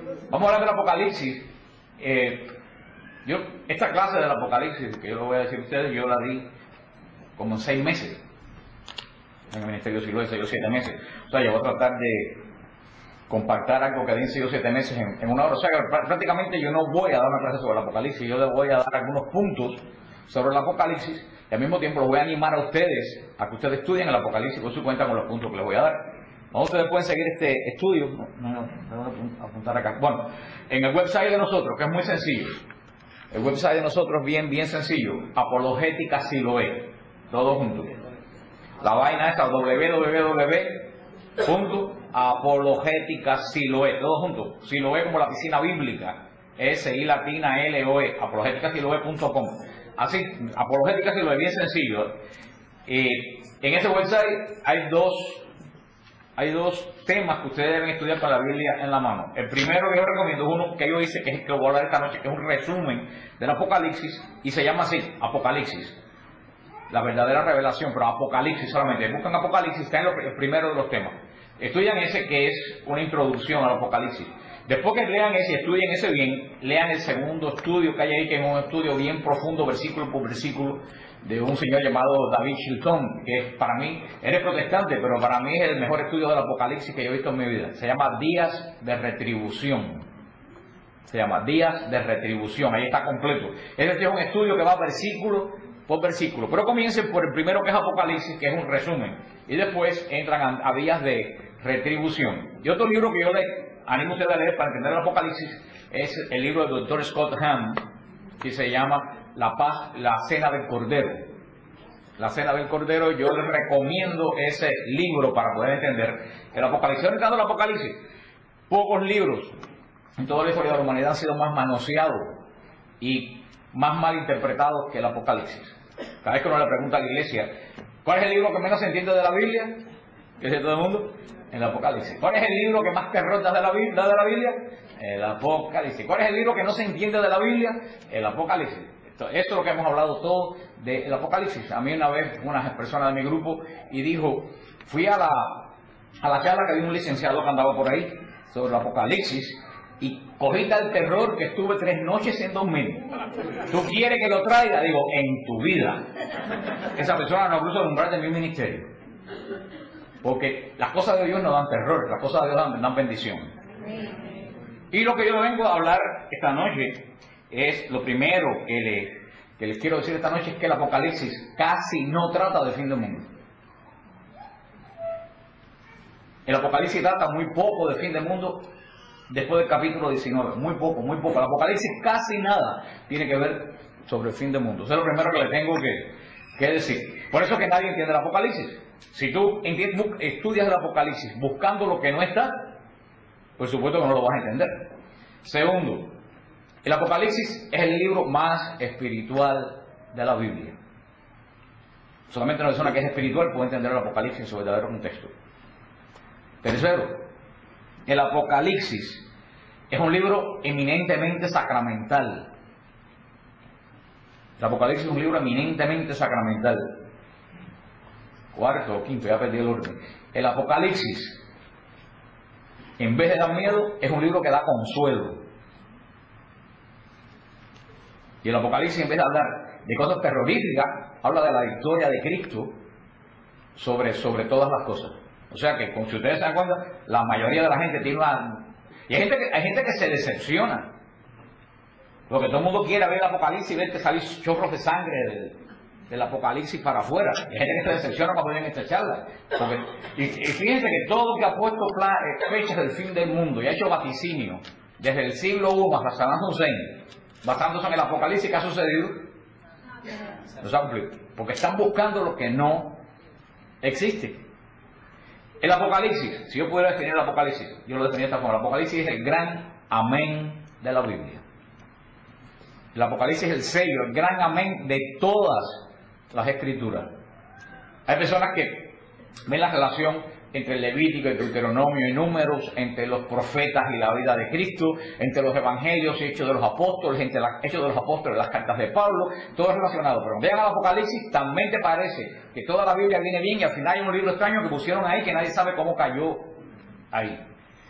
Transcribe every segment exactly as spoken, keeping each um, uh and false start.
Vamos a hablar del Apocalipsis. Eh, yo, esta clase del Apocalipsis, que yo lo voy a decir a ustedes, yo la di como en seis meses. En el Ministerio de Siloé, seis o siete meses. O sea, yo voy a tratar de compactar algo que di en seis o siete meses en, en una hora. O sea, que prácticamente yo no voy a dar una clase sobre el Apocalipsis, yo les voy a dar algunos puntos sobre el Apocalipsis y al mismo tiempo los voy a animar a ustedes a que ustedes estudien el Apocalipsis por su cuenta con los puntos que les voy a dar. ¿Cómo ustedes pueden seguir este estudio? No, no, no, no, apuntar acá. Bueno, en el website de nosotros, que es muy sencillo. El website de nosotros es bien, bien sencillo. Apologética Siloé. Todo junto. La vaina esta, w w w punto apologética Siloé. Todo junto. Siloé como la piscina bíblica. S I latina L O E. apologética siloé punto com. Así, Apologética Siloé, bien sencillo. Eh, en ese website hay dos... Hay dos temas que ustedes deben estudiar con la Biblia en la mano. El primero que yo recomiendo es uno que yo hice, que es el que voy a hablar esta noche, que es un resumen del Apocalipsis, y se llama así, Apocalipsis. La verdadera revelación, pero Apocalipsis solamente. Buscan Apocalipsis, está en el primero de los temas. Estudian ese, que es una introducción al Apocalipsis. Después que lean ese y estudien ese bien, lean el segundo estudio que hay ahí, que es un estudio bien profundo, versículo por versículo, de un señor llamado David Chilton, que para mí, él es protestante, pero para mí es el mejor estudio del Apocalipsis que yo he visto en mi vida. Se llama Días de Retribución. Se llama Días de Retribución, ahí está completo. Este es un estudio que va versículo por versículo, pero comiencen por el primero, que es Apocalipsis, que es un resumen, y después entran a, a Días de Retribución. Y otro libro que yo les animo a ustedes a leer para entender el Apocalipsis es el libro del doctor Scott Hahn, que se llama La paz, la cena del Cordero. La cena del Cordero, yo les recomiendo ese libro para poder entender el Apocalipsis. Entrando al Apocalipsis, pocos libros en toda la historia de la humanidad han sido más manoseados y más mal interpretados que el Apocalipsis. Cada vez que uno le pregunta a la iglesia, ¿cuál es el libro que menos se entiende de la Biblia? ¿Qué dice todo el mundo? El Apocalipsis. ¿Cuál es el libro que más terror da de la Biblia? De la Biblia? El Apocalipsis. ¿Cuál es el libro que no se entiende de la Biblia? El Apocalipsis. Esto es lo que hemos hablado todo del Apocalipsis. A mí una vez una persona de mi grupo y dijo, fui a la, a la charla que dio un licenciado que andaba por ahí sobre el Apocalipsis y cogí tal terror que estuve tres noches en dos meses. ¿Tú quieres que lo traiga? Digo, en tu vida. Esa persona no cruza el umbral de mi ministerio. Porque las cosas de Dios no dan terror, las cosas de Dios dan, dan bendición. Y lo que yo vengo a hablar esta noche es lo primero que, le, que les quiero decir esta noche, es que el Apocalipsis casi no trata del fin del mundo. El Apocalipsis trata muy poco del fin del mundo después del capítulo diecinueve, muy poco, muy poco. El Apocalipsis casi nada tiene que ver sobre el fin del mundo. Eso es lo primero que le tengo que, que decir. Por eso que nadie entiende el Apocalipsis. Si tú estudias el Apocalipsis buscando lo que no está, por supuesto que no lo vas a entender. Segundo, el Apocalipsis es el libro más espiritual de la Biblia. Solamente una persona que es espiritual puede entender el Apocalipsis en su verdadero contexto. Tercero, el Apocalipsis es un libro eminentemente sacramental. El Apocalipsis es un libro eminentemente sacramental. Cuarto o quinto, ya perdí el orden. El Apocalipsis, en vez de dar miedo, es un libro que da consuelo. Y el Apocalipsis, en vez de hablar de cosas terroríficas, habla de la victoria de Cristo sobre, sobre todas las cosas. O sea que, como si ustedes se dan cuenta, la mayoría de la gente tiene una... Y hay gente que, hay gente que se decepciona. Porque todo el mundo quiere ver el Apocalipsis y ver que salir chorros de sangre del, del Apocalipsis para afuera. Y hay gente que se decepciona cuando ven esta charla. Porque, y, y fíjense que todo el que ha puesto plan, fechas del fin del mundo y ha hecho vaticinio desde el siglo primero hasta Saddam Hussein, basándose en el Apocalipsis, que ha sucedido, no se ha cumplido. Porque están buscando lo que no existe. El Apocalipsis, si yo pudiera definir el Apocalipsis, yo lo definiría de esta forma. El Apocalipsis es el gran amén de la Biblia. El Apocalipsis es el sello, el gran amén de todas las escrituras. Hay personas que ven la relación entre Levítico y Deuteronomio y Números, entre los profetas y la vida de Cristo, entre los evangelios y hechos de los apóstoles, entre los hechos de los apóstoles y las cartas de Pablo, todo es relacionado. Pero cuando llegan al Apocalipsis, también te parece que toda la Biblia viene bien y al final hay un libro extraño que pusieron ahí que nadie sabe cómo cayó ahí.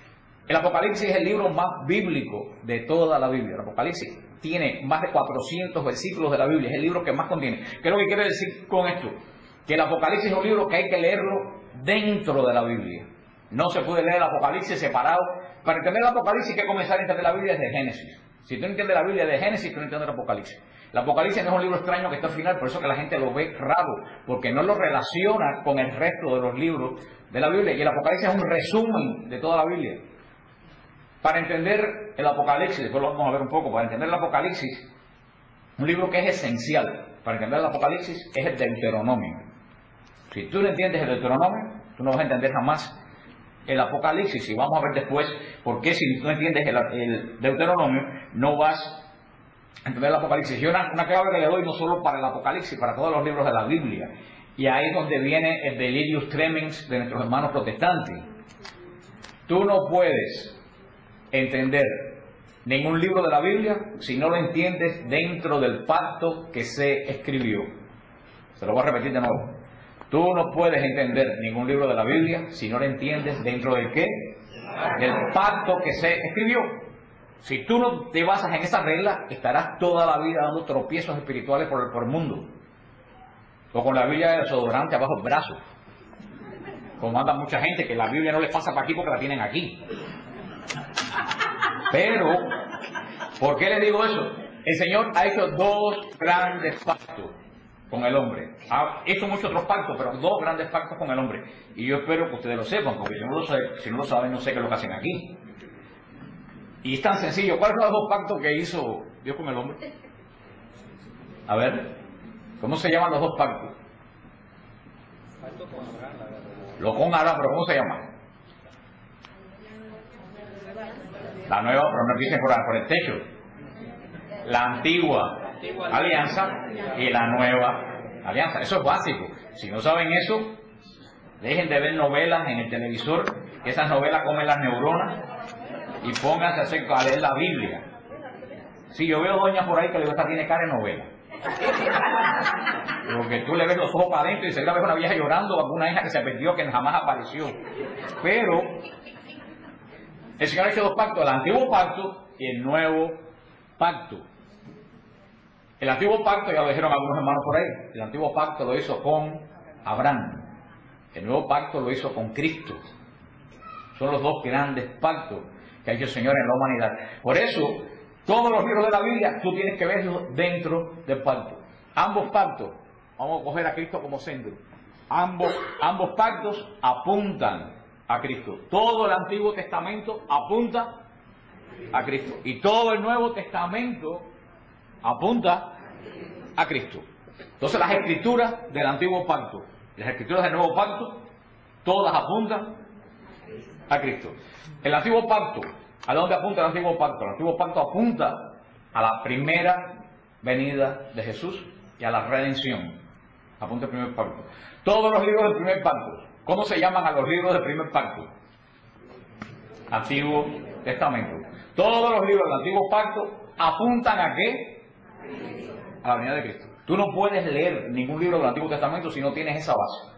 El Apocalipsis es el libro más bíblico de toda la Biblia. El Apocalipsis tiene más de cuatrocientos versículos de la Biblia, es el libro que más contiene. ¿Qué es lo que quiere decir con esto? Que el Apocalipsis es un libro que hay que leerlo dentro de la Biblia. No se puede leer el Apocalipsis separado. Para entender el Apocalipsis hay que comenzar a entender la Biblia desde Génesis. Si tú no entiendes la Biblia de Génesis, tú no entiendes el Apocalipsis. El Apocalipsis no es un libro extraño que está al final, por eso que la gente lo ve raro, porque no lo relaciona con el resto de los libros de la Biblia. Y el Apocalipsis es un resumen de toda la Biblia. Para entender el Apocalipsis, después lo vamos a ver un poco, para entender el Apocalipsis, un libro que es esencial para entender el Apocalipsis es el Deuteronomio. Si tú no entiendes el Deuteronomio, tú no vas a entender jamás el Apocalipsis. Y vamos a ver después por qué si tú no entiendes el, el Deuteronomio, no vas a entender el Apocalipsis. Y una, una clave que le doy no solo para el Apocalipsis, para todos los libros de la Biblia. Y ahí es donde viene el delirium tremens de nuestros hermanos protestantes. Tú no puedes entender ningún libro de la Biblia si no lo entiendes dentro del pacto que se escribió. Se lo voy a repetir de nuevo. Tú no puedes entender ningún libro de la Biblia si no lo entiendes dentro del qué, del pacto que se escribió. Si tú no te basas en esa regla, estarás toda la vida dando tropiezos espirituales por el, por el mundo. O con la Biblia de desodorante abajo el brazo. Como anda mucha gente que la Biblia no les pasa para aquí porque la tienen aquí. Pero, ¿por qué les digo eso? El Señor ha hecho dos grandes pactos con el hombre. Ha hecho muchos otros pactos, pero dos grandes pactos con el hombre. Y yo espero que ustedes lo sepan, porque si no lo, saben, si no lo saben, no sé qué es lo que hacen aquí. Y es tan sencillo. ¿Cuáles son los dos pactos que hizo Dios con el hombre? A ver, ¿cómo se llaman los dos pactos? Lo con Abraham, pero ¿cómo se llama? La nueva, pero no empiecen por, por el techo. La antigua alianza y la nueva alianza. Eso es básico. Si no saben eso, dejen de ver novelas en el televisor, que esas novelas comen las neuronas, y pónganse a, hacer, a leer la Biblia. Si yo veo doñas por ahí que le gusta, tiene cara de novela. Porque tú le ves los ojos para adentro y se ves una vieja llorando, alguna hija que se perdió, que jamás apareció. Pero el Señor ha hecho dos pactos, el antiguo pacto y el nuevo pacto. El antiguo pacto, ya lo dijeron algunos hermanos por ahí, el antiguo pacto lo hizo con Abraham. El nuevo pacto lo hizo con Cristo. Son los dos grandes pactos que ha hecho el Señor en la humanidad. Por eso, todos los libros de la Biblia, tú tienes que verlos dentro del pacto. Ambos pactos, vamos a coger a Cristo como centro. Ambos, ambos pactos apuntan a Cristo. Todo el Antiguo Testamento apunta a Cristo. Y todo el Nuevo Testamento apunta a Cristo. Entonces las escrituras del Antiguo Pacto, las escrituras del Nuevo Pacto, todas apuntan a Cristo. El Antiguo Pacto, ¿a dónde apunta el Antiguo Pacto? El Antiguo Pacto apunta a la primera venida de Jesús y a la redención. Apunta al primer pacto. Todos los libros del primer pacto, ¿cómo se llaman a los libros del primer pacto? Antiguo Testamento. Todos los libros del Antiguo Pacto apuntan a qué? A la venida de Cristo. Tú no puedes leer ningún libro del Antiguo Testamento si no tienes esa base.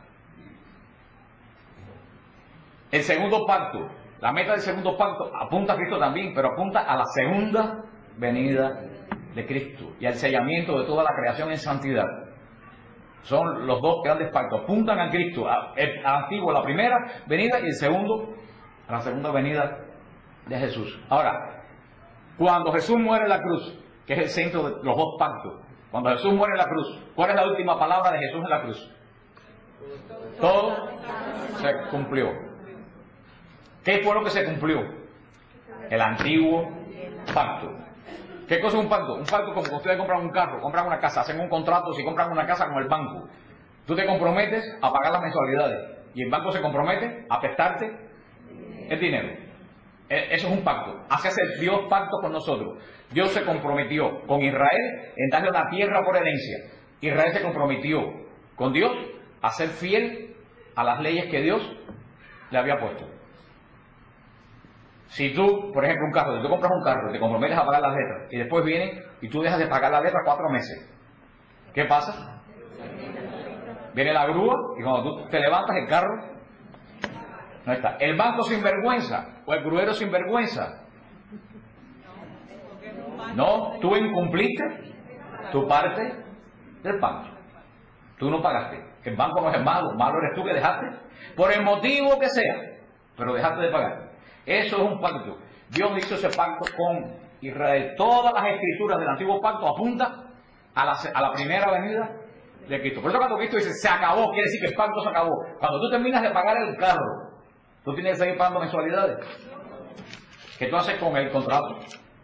El segundo pacto, la meta del segundo pacto apunta a Cristo también, pero apunta a la segunda venida de Cristo y al sellamiento de toda la creación en santidad. Son los dos grandes pactos, apuntan a Cristo, el antiguo, la primera venida, y el segundo, a la segunda venida de Jesús. Ahora, cuando Jesús muere en la cruz, que es el centro de los dos pactos, cuando Jesús muere en la cruz, ¿cuál es la última palabra de Jesús en la cruz? Todo se cumplió. ¿Qué fue lo que se cumplió? El antiguo pacto. ¿Qué cosa es un pacto? Un pacto como cuando ustedes compran un carro, compran una casa, hacen un contrato, si compran una casa con el banco. Tú te comprometes a pagar las mensualidades y el banco se compromete a prestarte el dinero. Eso es un pacto. Así hace Dios pacto con nosotros. Dios se comprometió con Israel en darle una tierra por herencia. Israel se comprometió con Dios a ser fiel a las leyes que Dios le había puesto. Si tú, por ejemplo, un carro, si tú compras un carro y te comprometes a pagar las letras y después vienes y tú dejas de pagar las letras cuatro meses, ¿qué pasa? Viene la grúa y cuando tú te levantas el carro No está. El banco sin vergüenza o el gruero sin vergüenza. No, tú incumpliste tu parte del pacto. Tú no pagaste. El banco no es el malo, malo eres tú que dejaste, por el motivo que sea, pero dejaste de pagar. Eso es un pacto. Dios hizo ese pacto con Israel. Todas las escrituras del antiguo pacto apuntan a la, a la primera venida de Cristo. Por eso cuando Cristo dice se acabó, quiere decir que el pacto se acabó. Cuando tú terminas de pagar el carro, tú tienes que seguir pagando mensualidades. ¿Qué tú haces con el contrato?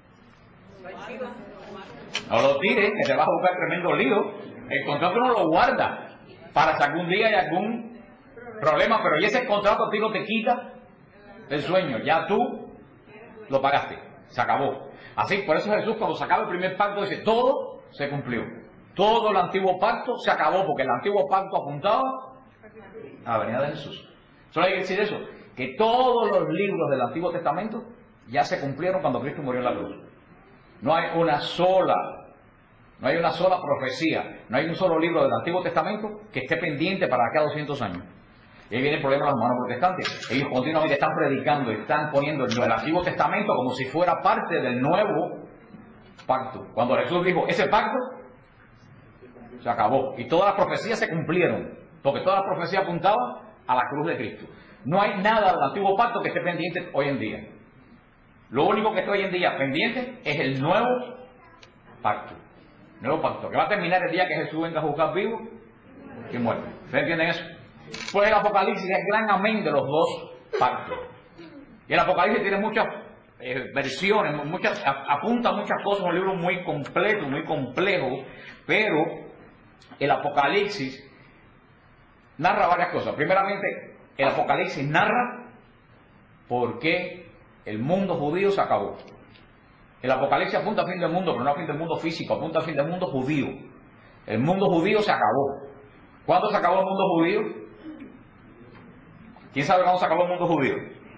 No lo tires, que te vas a buscar tremendo lío. El contrato no lo guarda para si algún día hay algún problema, pero y ese contrato a ti no te quita el sueño. Ya tú lo pagaste, se acabó. Así, por eso Jesús cuando se acaba el primer pacto dice, todo se cumplió. Todo el antiguo pacto se acabó, porque el antiguo pacto apuntaba a la venida de Jesús. Solo hay que decir eso, que todos los libros del Antiguo Testamento ya se cumplieron cuando Cristo murió en la cruz. No hay una sola, no hay una sola profecía, no hay un solo libro del Antiguo Testamento que esté pendiente para acá doscientos años. Y ahí viene el problema de los hermanos protestantes. Ellos continuamente están predicando, están poniendo el Antiguo Testamento como si fuera parte del nuevo pacto. Cuando Jesús dijo, ese pacto se acabó. Y todas las profecías se cumplieron, porque todas las profecías apuntaban a la cruz de Cristo. No hay nada del antiguo pacto que esté pendiente hoy en día. Lo único que está hoy en día pendiente es el nuevo pacto. Nuevo pacto, que va a terminar el día que Jesús venga a juzgar vivo y muerto. ¿Ustedes entienden eso? Pues el Apocalipsis es el gran amén de los dos pactos. Y el Apocalipsis tiene muchas eh, versiones, muchas, apunta muchas cosas, un libro muy completo, muy complejo, pero el Apocalipsis narra varias cosas. Primeramente, el Apocalipsis narra por qué el mundo judío se acabó. El Apocalipsis apunta al fin del mundo, pero no al fin del mundo físico, apunta al fin del mundo judío. El mundo judío se acabó. ¿Cuándo se acabó el mundo judío? ¿Quién sabe cuándo se acabó el mundo judío?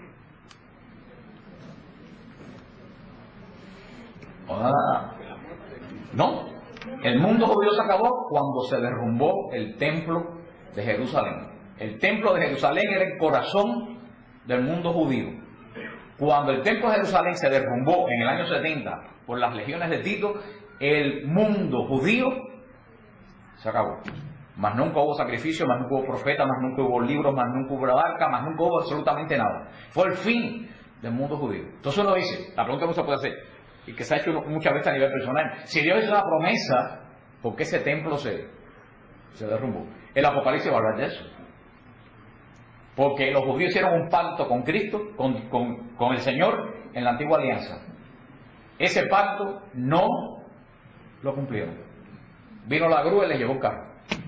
Ah, no. El mundo judío se acabó cuando se derrumbó el templo de Jerusalén. El templo de Jerusalén era el corazón del mundo judío. Cuando el templo de Jerusalén se derrumbó en el año setenta por las legiones de Tito, el mundo judío se acabó. Más nunca hubo sacrificio, más nunca hubo profeta, más nunca hubo libros, más nunca hubo arca, más nunca hubo absolutamente nada. Fue el fin del mundo judío. Entonces uno dice, la pregunta que uno se puede hacer, y que se ha hecho muchas veces a nivel personal, si Dios hizo una promesa, ¿por qué ese templo se, se derrumbó? El Apocalipsis va a hablar de eso. Porque los judíos hicieron un pacto con Cristo, con, con, con el Señor, en la antigua alianza. Ese pacto no lo cumplieron. Vino la grúa y les llevó un carro.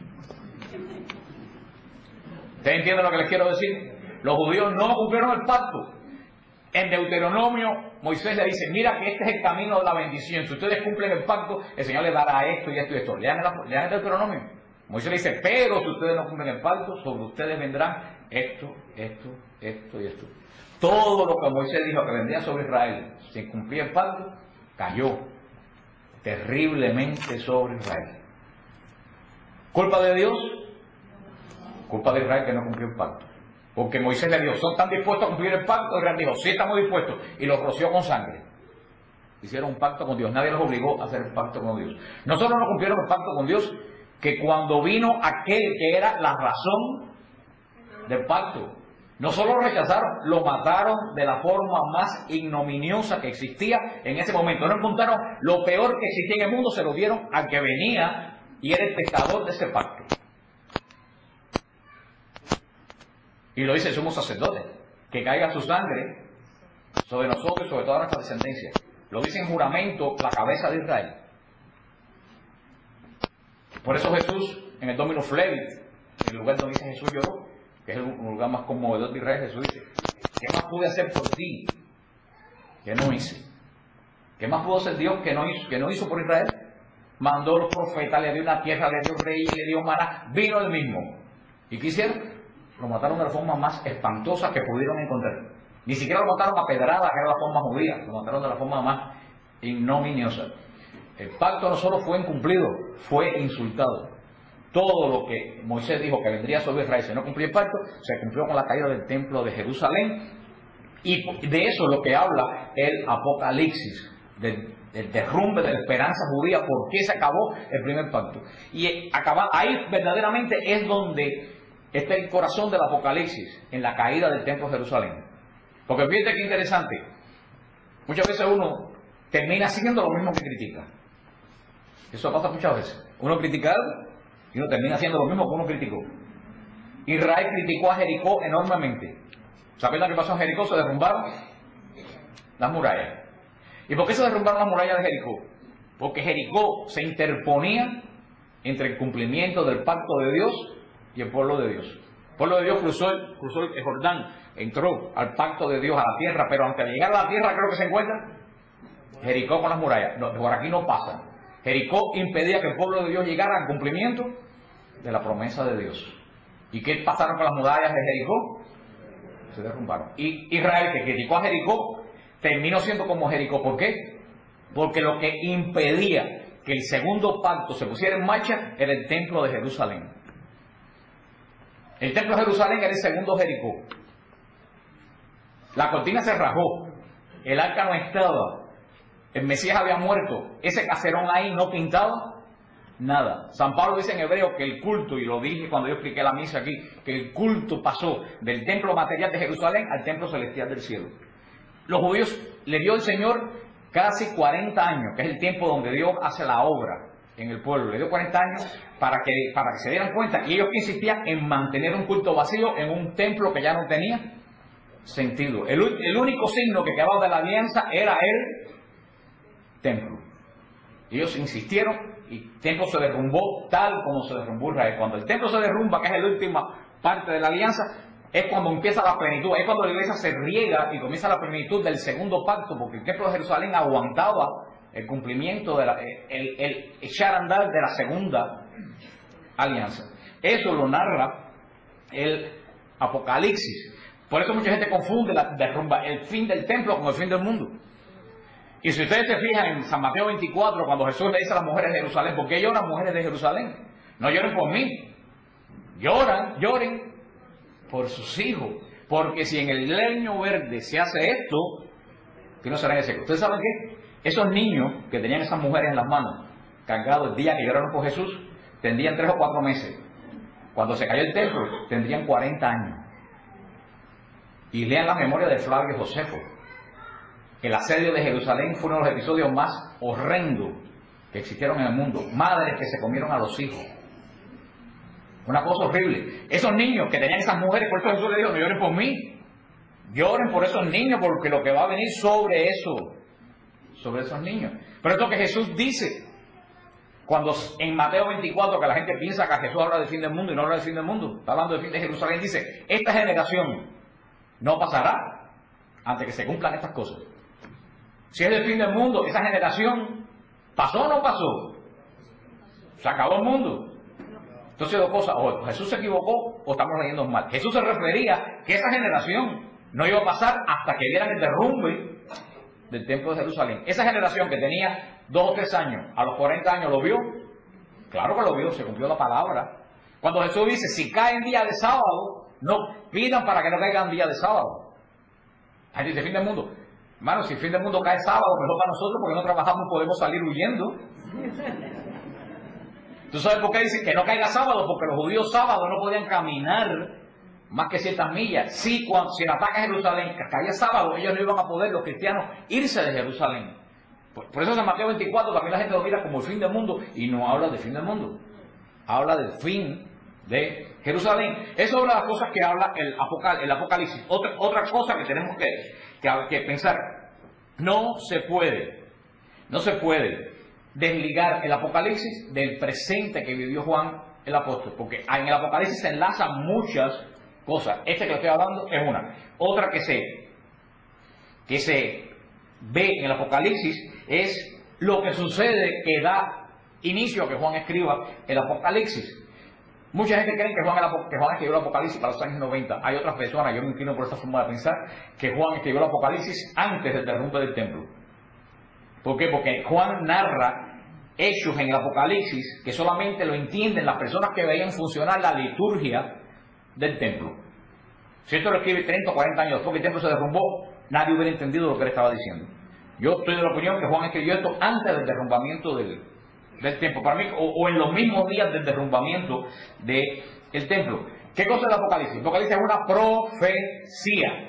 ¿Ustedes entienden lo que les quiero decir? Los judíos no cumplieron el pacto. En Deuteronomio, Moisés le dice, mira que este es el camino de la bendición. Si ustedes cumplen el pacto, el Señor les dará esto y esto y esto. Lean el, lean el Deuteronomio. Moisés le dice, pero si ustedes no cumplen el pacto, sobre ustedes vendrán esto, esto, esto y esto. Todo lo que Moisés dijo que vendría sobre Israel, sin cumplir el pacto, cayó terriblemente sobre Israel. ¿Culpa de Dios? Culpa de Israel que no cumplió el pacto. Porque Moisés le dijo, ¿son tan dispuestos a cumplir el pacto? Israel dijo, sí, estamos dispuestos. Y los roció con sangre. Hicieron un pacto con Dios. Nadie los obligó a hacer el pacto con Dios. No solo no cumplieron el pacto con Dios, que cuando vino aquel que era la razón del pacto, no solo lo rechazaron, lo mataron de la forma más ignominiosa que existía en ese momento. No encontraron lo peor que existía en el mundo, se lo dieron al que venía y era el pecador de ese pacto. Y lo dice el sumo sacerdote, que caiga su sangre sobre nosotros y sobre toda nuestra descendencia. Lo dice en juramento la cabeza de Israel. Por eso Jesús, en el Dominus Flevit, en el lugar donde dice Jesús lloró, que es el lugar más conmovedor de Israel, Jesús dice, ¿qué más pude hacer por ti que no hice? ¿Qué más pudo hacer Dios que no hizo, que no hizo por Israel? Mandó los profetas, le dio una tierra, le dio rey, le dio maná, vino el mismo. ¿Y qué hicieron? Lo mataron de la forma más espantosa que pudieron encontrar. Ni siquiera lo mataron a pedrada, que era la forma judía, lo mataron de la forma más ignominiosa. El pacto no solo fue incumplido, fue insultado. todo lo que Moisés dijo que vendría sobre Israel se no cumplió el pacto, se cumplió con la caída del templo de Jerusalén. Y de eso es lo que habla el Apocalipsis, del, del derrumbe de la esperanza judía, por qué se acabó el primer pacto. Y acaba, ahí verdaderamente es donde está el corazón del Apocalipsis, en la caída del templo de Jerusalén. Porque fíjate qué interesante, muchas veces uno termina haciendo lo mismo que critica. Eso pasa muchas veces. Uno critica algo y uno termina haciendo lo mismo que uno criticó. Israel criticó a Jericó enormemente. ¿Saben lo que pasó en Jericó? Se derrumbaron las murallas. ¿Y por qué se derrumbaron las murallas de Jericó? Porque Jericó se interponía entre el cumplimiento del pacto de Dios y el pueblo de Dios. El pueblo de Dios cruzó el, cruzó el Jordán, entró al pacto de Dios, a la tierra, pero antes de llegar a la tierra, creo que se encuentra Jericó con las murallas. No, por aquí no pasa. Jericó impedía que el pueblo de Dios llegara al cumplimiento de la promesa de Dios. ¿Y qué pasaron con las murallas de Jericó? Se derrumbaron. Y Israel, que criticó a Jericó, terminó siendo como Jericó. ¿Por qué? Porque lo que impedía que el segundo pacto se pusiera en marcha era el templo de Jerusalén. El templo de Jerusalén era el segundo Jericó. La cortina se rajó, el arca no estaba, el Mesías había muerto, ese caserón ahí no pintaba nada. San Pablo dice en hebreo que el culto, y lo dije cuando yo expliqué la misa aquí, que el culto pasó del templo material de Jerusalén al templo celestial del cielo. Los judíos le dio el Señor casi cuarenta años, que es el tiempo donde Dios hace la obra en el pueblo. Le dio cuarenta años para que, para que se dieran cuenta, y ellos insistían en mantener un culto vacío en un templo que ya no tenía sentido. El, el único signo que quedaba de la alianza era el templo. Ellos insistieron y el templo se derrumbó tal como se derrumbó Israel. Cuando el templo se derrumba, que es la última parte de la alianza, es cuando empieza la plenitud, es cuando la iglesia se riega y comienza la plenitud del segundo pacto, porque el templo de Jerusalén aguantaba el cumplimiento, de la, el, el echar a andar de la segunda alianza. Eso lo narra el Apocalipsis. Por eso mucha gente confunde la derrumba, el fin del templo con el fin del mundo. Y si ustedes se fijan en San Mateo veinticuatro, cuando Jesús le dice a las mujeres de Jerusalén, ¿por qué lloran mujeres de Jerusalén? No lloren por mí, lloran, lloren por sus hijos, porque si en el leño verde se hace esto, que no será en el seco. ¿Ustedes saben qué? Esos niños que tenían esas mujeres en las manos, cargados el día que lloraron por Jesús, tendrían tres o cuatro meses. Cuando se cayó el templo, tendrían cuarenta años. Y lean la memoria de Flavio Josefo. El asedio de Jerusalén fue uno de los episodios más horrendos que existieron en el mundo. Madres que se comieron a los hijos. Una cosa horrible. Esos niños que tenían esas mujeres, por eso Jesús le dijo, no lloren por mí. Lloren por esos niños, porque lo que va a venir sobre eso, sobre esos niños. Pero es lo que Jesús dice. Cuando en Mateo veinticuatro, que la gente piensa que Jesús habla del fin del mundo y no habla del fin del mundo, está hablando del fin de Jerusalén, dice, esta generación no pasará antes que se cumplan estas cosas. Si es el fin del mundo, esa generación, ¿pasó o no pasó? Se acabó el mundo. Entonces, dos cosas, o Jesús se equivocó o estamos leyendo mal. Jesús se refería que esa generación no iba a pasar hasta que vieran el derrumbe del templo de Jerusalén. Esa generación que tenía dos o tres años, a los cuarenta años, ¿lo vio? Claro que lo vio, se cumplió la palabra. Cuando Jesús dice, si cae en día de sábado, no pidan para que no caigan día de sábado. Ahí dice, fin del mundo. Hermano, si el fin del mundo cae sábado, mejor para nosotros, porque no trabajamos, podemos salir huyendo. ¿Tú sabes por qué dicen que no caiga sábado? Porque los judíos sábado no podían caminar más que ciertas millas. Sí, cuando, si el ataque a Jerusalén caía sábado, ellos no iban a poder, los cristianos, irse de Jerusalén. Por, por eso en Mateo veinticuatro también la gente lo mira como el fin del mundo y no habla del fin del mundo. Habla del fin de Jerusalén. Eso es una de las cosas que habla el, Apocal, el Apocalipsis. Otra, otra cosa que tenemos que, que, que pensar. No se puede, no se puede desligar el Apocalipsis del presente que vivió Juan el apóstol, porque en el Apocalipsis se enlazan muchas cosas. Este que estoy hablando es una. Otra que se, que se ve en el Apocalipsis es lo que sucede que da inicio a que Juan escriba el Apocalipsis. Mucha gente cree que Juan, que Juan escribió el Apocalipsis para los años noventa. Hay otras personas, yo me inclino por esta forma de pensar, que Juan escribió el Apocalipsis antes del derrumbe del templo. ¿Por qué? Porque Juan narra hechos en el Apocalipsis que solamente lo entienden las personas que veían funcionar la liturgia del templo. Si esto lo escribe treinta o cuarenta años después que el templo se derrumbó, nadie hubiera entendido lo que él estaba diciendo. Yo estoy de la opinión que Juan escribió esto antes del derrumbamiento del, del templo, para mí, o, o en los mismos días del derrumbamiento del templo. ¿Qué cosa es el Apocalipsis? El Apocalipsis es una profecía.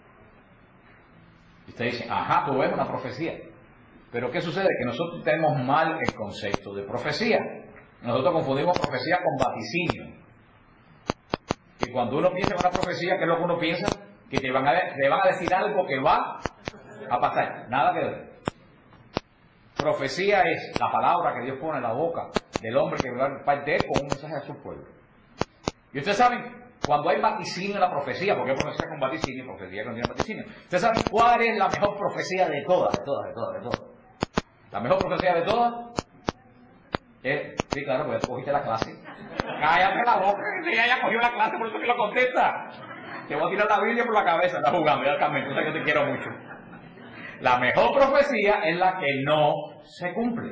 Y usted dice, ajá, pues es una profecía. Pero ¿qué sucede? Que nosotros tenemos mal el concepto de profecía. Nosotros confundimos profecía con vaticinio. Y cuando uno piensa en una profecía, ¿qué es lo que uno piensa? Que te van a, te van a decir algo que va a pasar. Nada que ver. Profecía es la palabra que Dios pone en la boca del hombre que va a parte de él con un mensaje a su pueblo. Y ustedes saben, cuando hay vaticinio en la profecía, porque hay profecía con vaticinio y profecía que no tiene vaticinio, ustedes saben cuál es la mejor profecía de todas, de todas, de todas, de todas. La mejor profecía de todas es, sí, claro, porque tú cogiste la clase. Cállate la boca, que ella ya cogió la clase, por eso que lo contesta. Te voy a tirar la Biblia por la cabeza, está jugando, ya Carmen, tú sabes que te quiero mucho. La mejor profecía es la que no se cumple.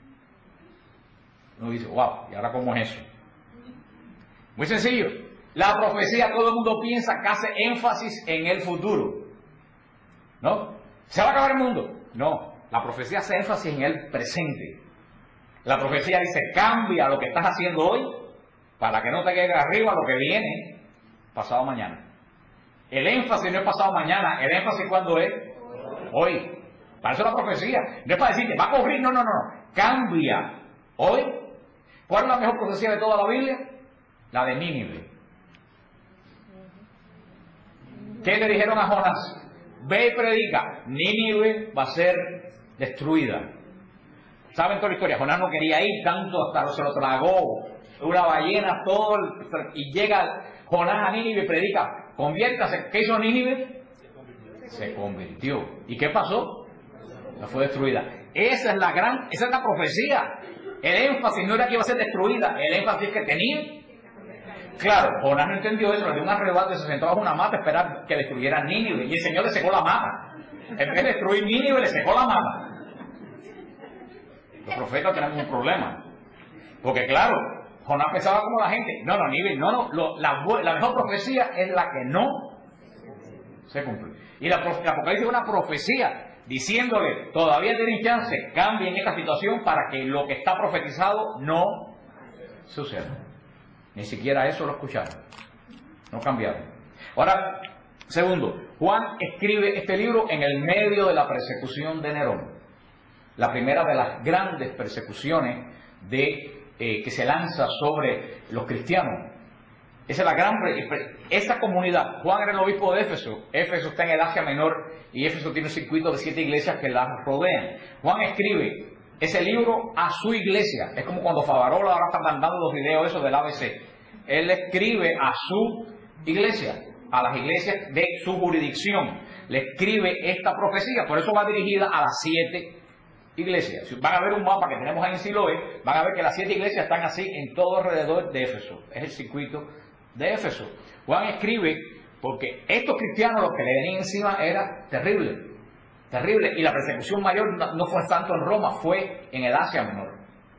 Uno dice, wow, ¿y ahora cómo es eso? Muy sencillo. La profecía, todo el mundo piensa que hace énfasis en el futuro. ¿No? ¿Se va a acabar el mundo? No. La profecía hace énfasis en el presente. La profecía dice, cambia lo que estás haciendo hoy para que no te quede arriba lo que viene pasado mañana. El énfasis no es pasado mañana, el énfasis ¿cuándo es? Hoy. Para eso es la profecía. No es para decirte, va a correr, no, no, no. Cambia hoy. ¿Cuál es la mejor profecía de toda la Biblia? La de Nínive. ¿Qué le dijeron a Jonás? Ve y predica. Nínive va a ser destruida. ¿Saben toda la historia? Jonás no quería ir tanto, hasta se lo tragó una ballena, todo, el, y llega Jonás a Nínive y predica. Conviértase. ¿Qué hizo Nínive? Se convirtió. ¿Y qué pasó? No fue destruida. Esa es la gran, esa es la profecía. El énfasis no era que iba a ser destruida, el énfasis que tenía. Claro, Jonás no entendió eso, le dio un arrebato y se sentó bajo una mata a esperar que destruyera Nínive. Y el Señor le secó la mata. En vez de destruir Nínive, le secó la mata. Los profetas tenemos un problema. Porque claro, Jonás pensaba como la gente. No, no, Nínive, no, no. Lo, la, la mejor profecía es la que no se cumple. Y la, la Apocalipsis es una profecía diciéndole, todavía tienen chance, cambien esta situación para que lo que está profetizado no suceda. Ni siquiera eso lo escucharon. No cambiaron. Ahora, segundo, Juan escribe este libro en el medio de la persecución de Nerón. La primera de las grandes persecuciones de, eh, que se lanza sobre los cristianos. Esa es la gran... Esa comunidad, Juan era el obispo de Éfeso. Éfeso está en el Asia Menor y Éfeso tiene un circuito de siete iglesias que la rodean. Juan escribe ese libro a su iglesia. Es como cuando Favarola ahora está mandando los videos esos del A B C. Él escribe a su iglesia, a las iglesias de su jurisdicción. Le escribe esta profecía. Por eso va dirigida a las siete iglesias. Si van a ver un mapa que tenemos ahí en Siloé, van a ver que las siete iglesias están así en todo alrededor de Éfeso. Es el circuito de Éfeso. Juan escribe porque estos cristianos, lo que le venían encima era terrible, terrible, y la persecución mayor no, no fue tanto en Roma, fue en el Asia Menor.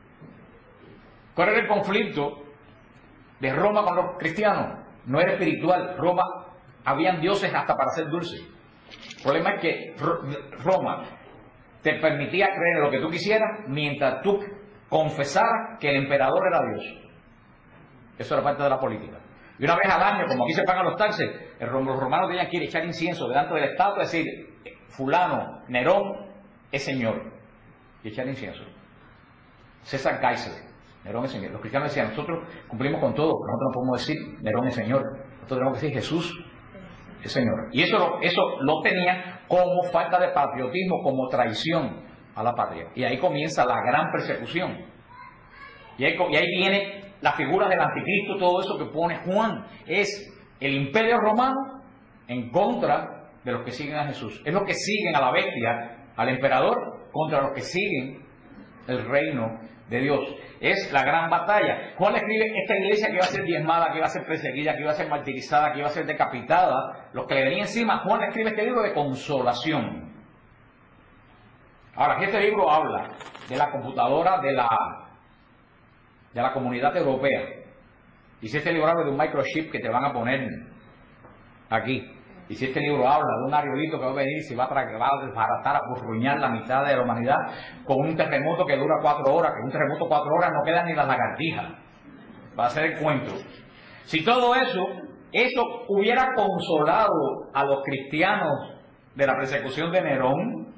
¿Cuál era el conflicto de Roma con los cristianos? No era espiritual. Roma, habían dioses hasta para ser dulces. El problema es que Roma te permitía creer en lo que tú quisieras mientras tú confesaras que el emperador era Dios. Eso era parte de la política. Y una vez al año, como aquí se pagan los taxes, los romanos tenían que ir a echar incienso delante del Estado y decir, fulano, Nerón es señor. Y echar incienso. César Kaiser, Nerón es señor. Los cristianos decían, nosotros cumplimos con todo, pero nosotros no podemos decir Nerón es señor. Nosotros tenemos que decir Jesús es señor. Y eso, eso lo tenían como falta de patriotismo, como traición a la patria. Y ahí comienza la gran persecución. Y ahí, y ahí viene la figura del anticristo, todo eso que pone Juan. Es el imperio romano en contra de los que siguen a Jesús. Es los que siguen a la bestia, al emperador, contra los que siguen el reino de Dios. Es la gran batalla. Juan le escribe esta iglesia que iba a ser diezmada, que iba a ser perseguida, que iba a ser martirizada, que iba a ser decapitada, los que le venían encima. Juan le escribe este libro de consolación. Ahora, si este libro habla de la computadora de la, de la comunidad europea, y si este libro habla de un microchip que te van a poner aquí, y si este libro habla de un aerolito que va a venir y se va a, tra- va a desbaratar, a arruinar la mitad de la humanidad con un terremoto que dura cuatro horas, que un terremoto cuatro horas no quedan ni las lagartijas, va a ser el cuento. Si todo eso, eso hubiera consolado a los cristianos de la persecución de Nerón,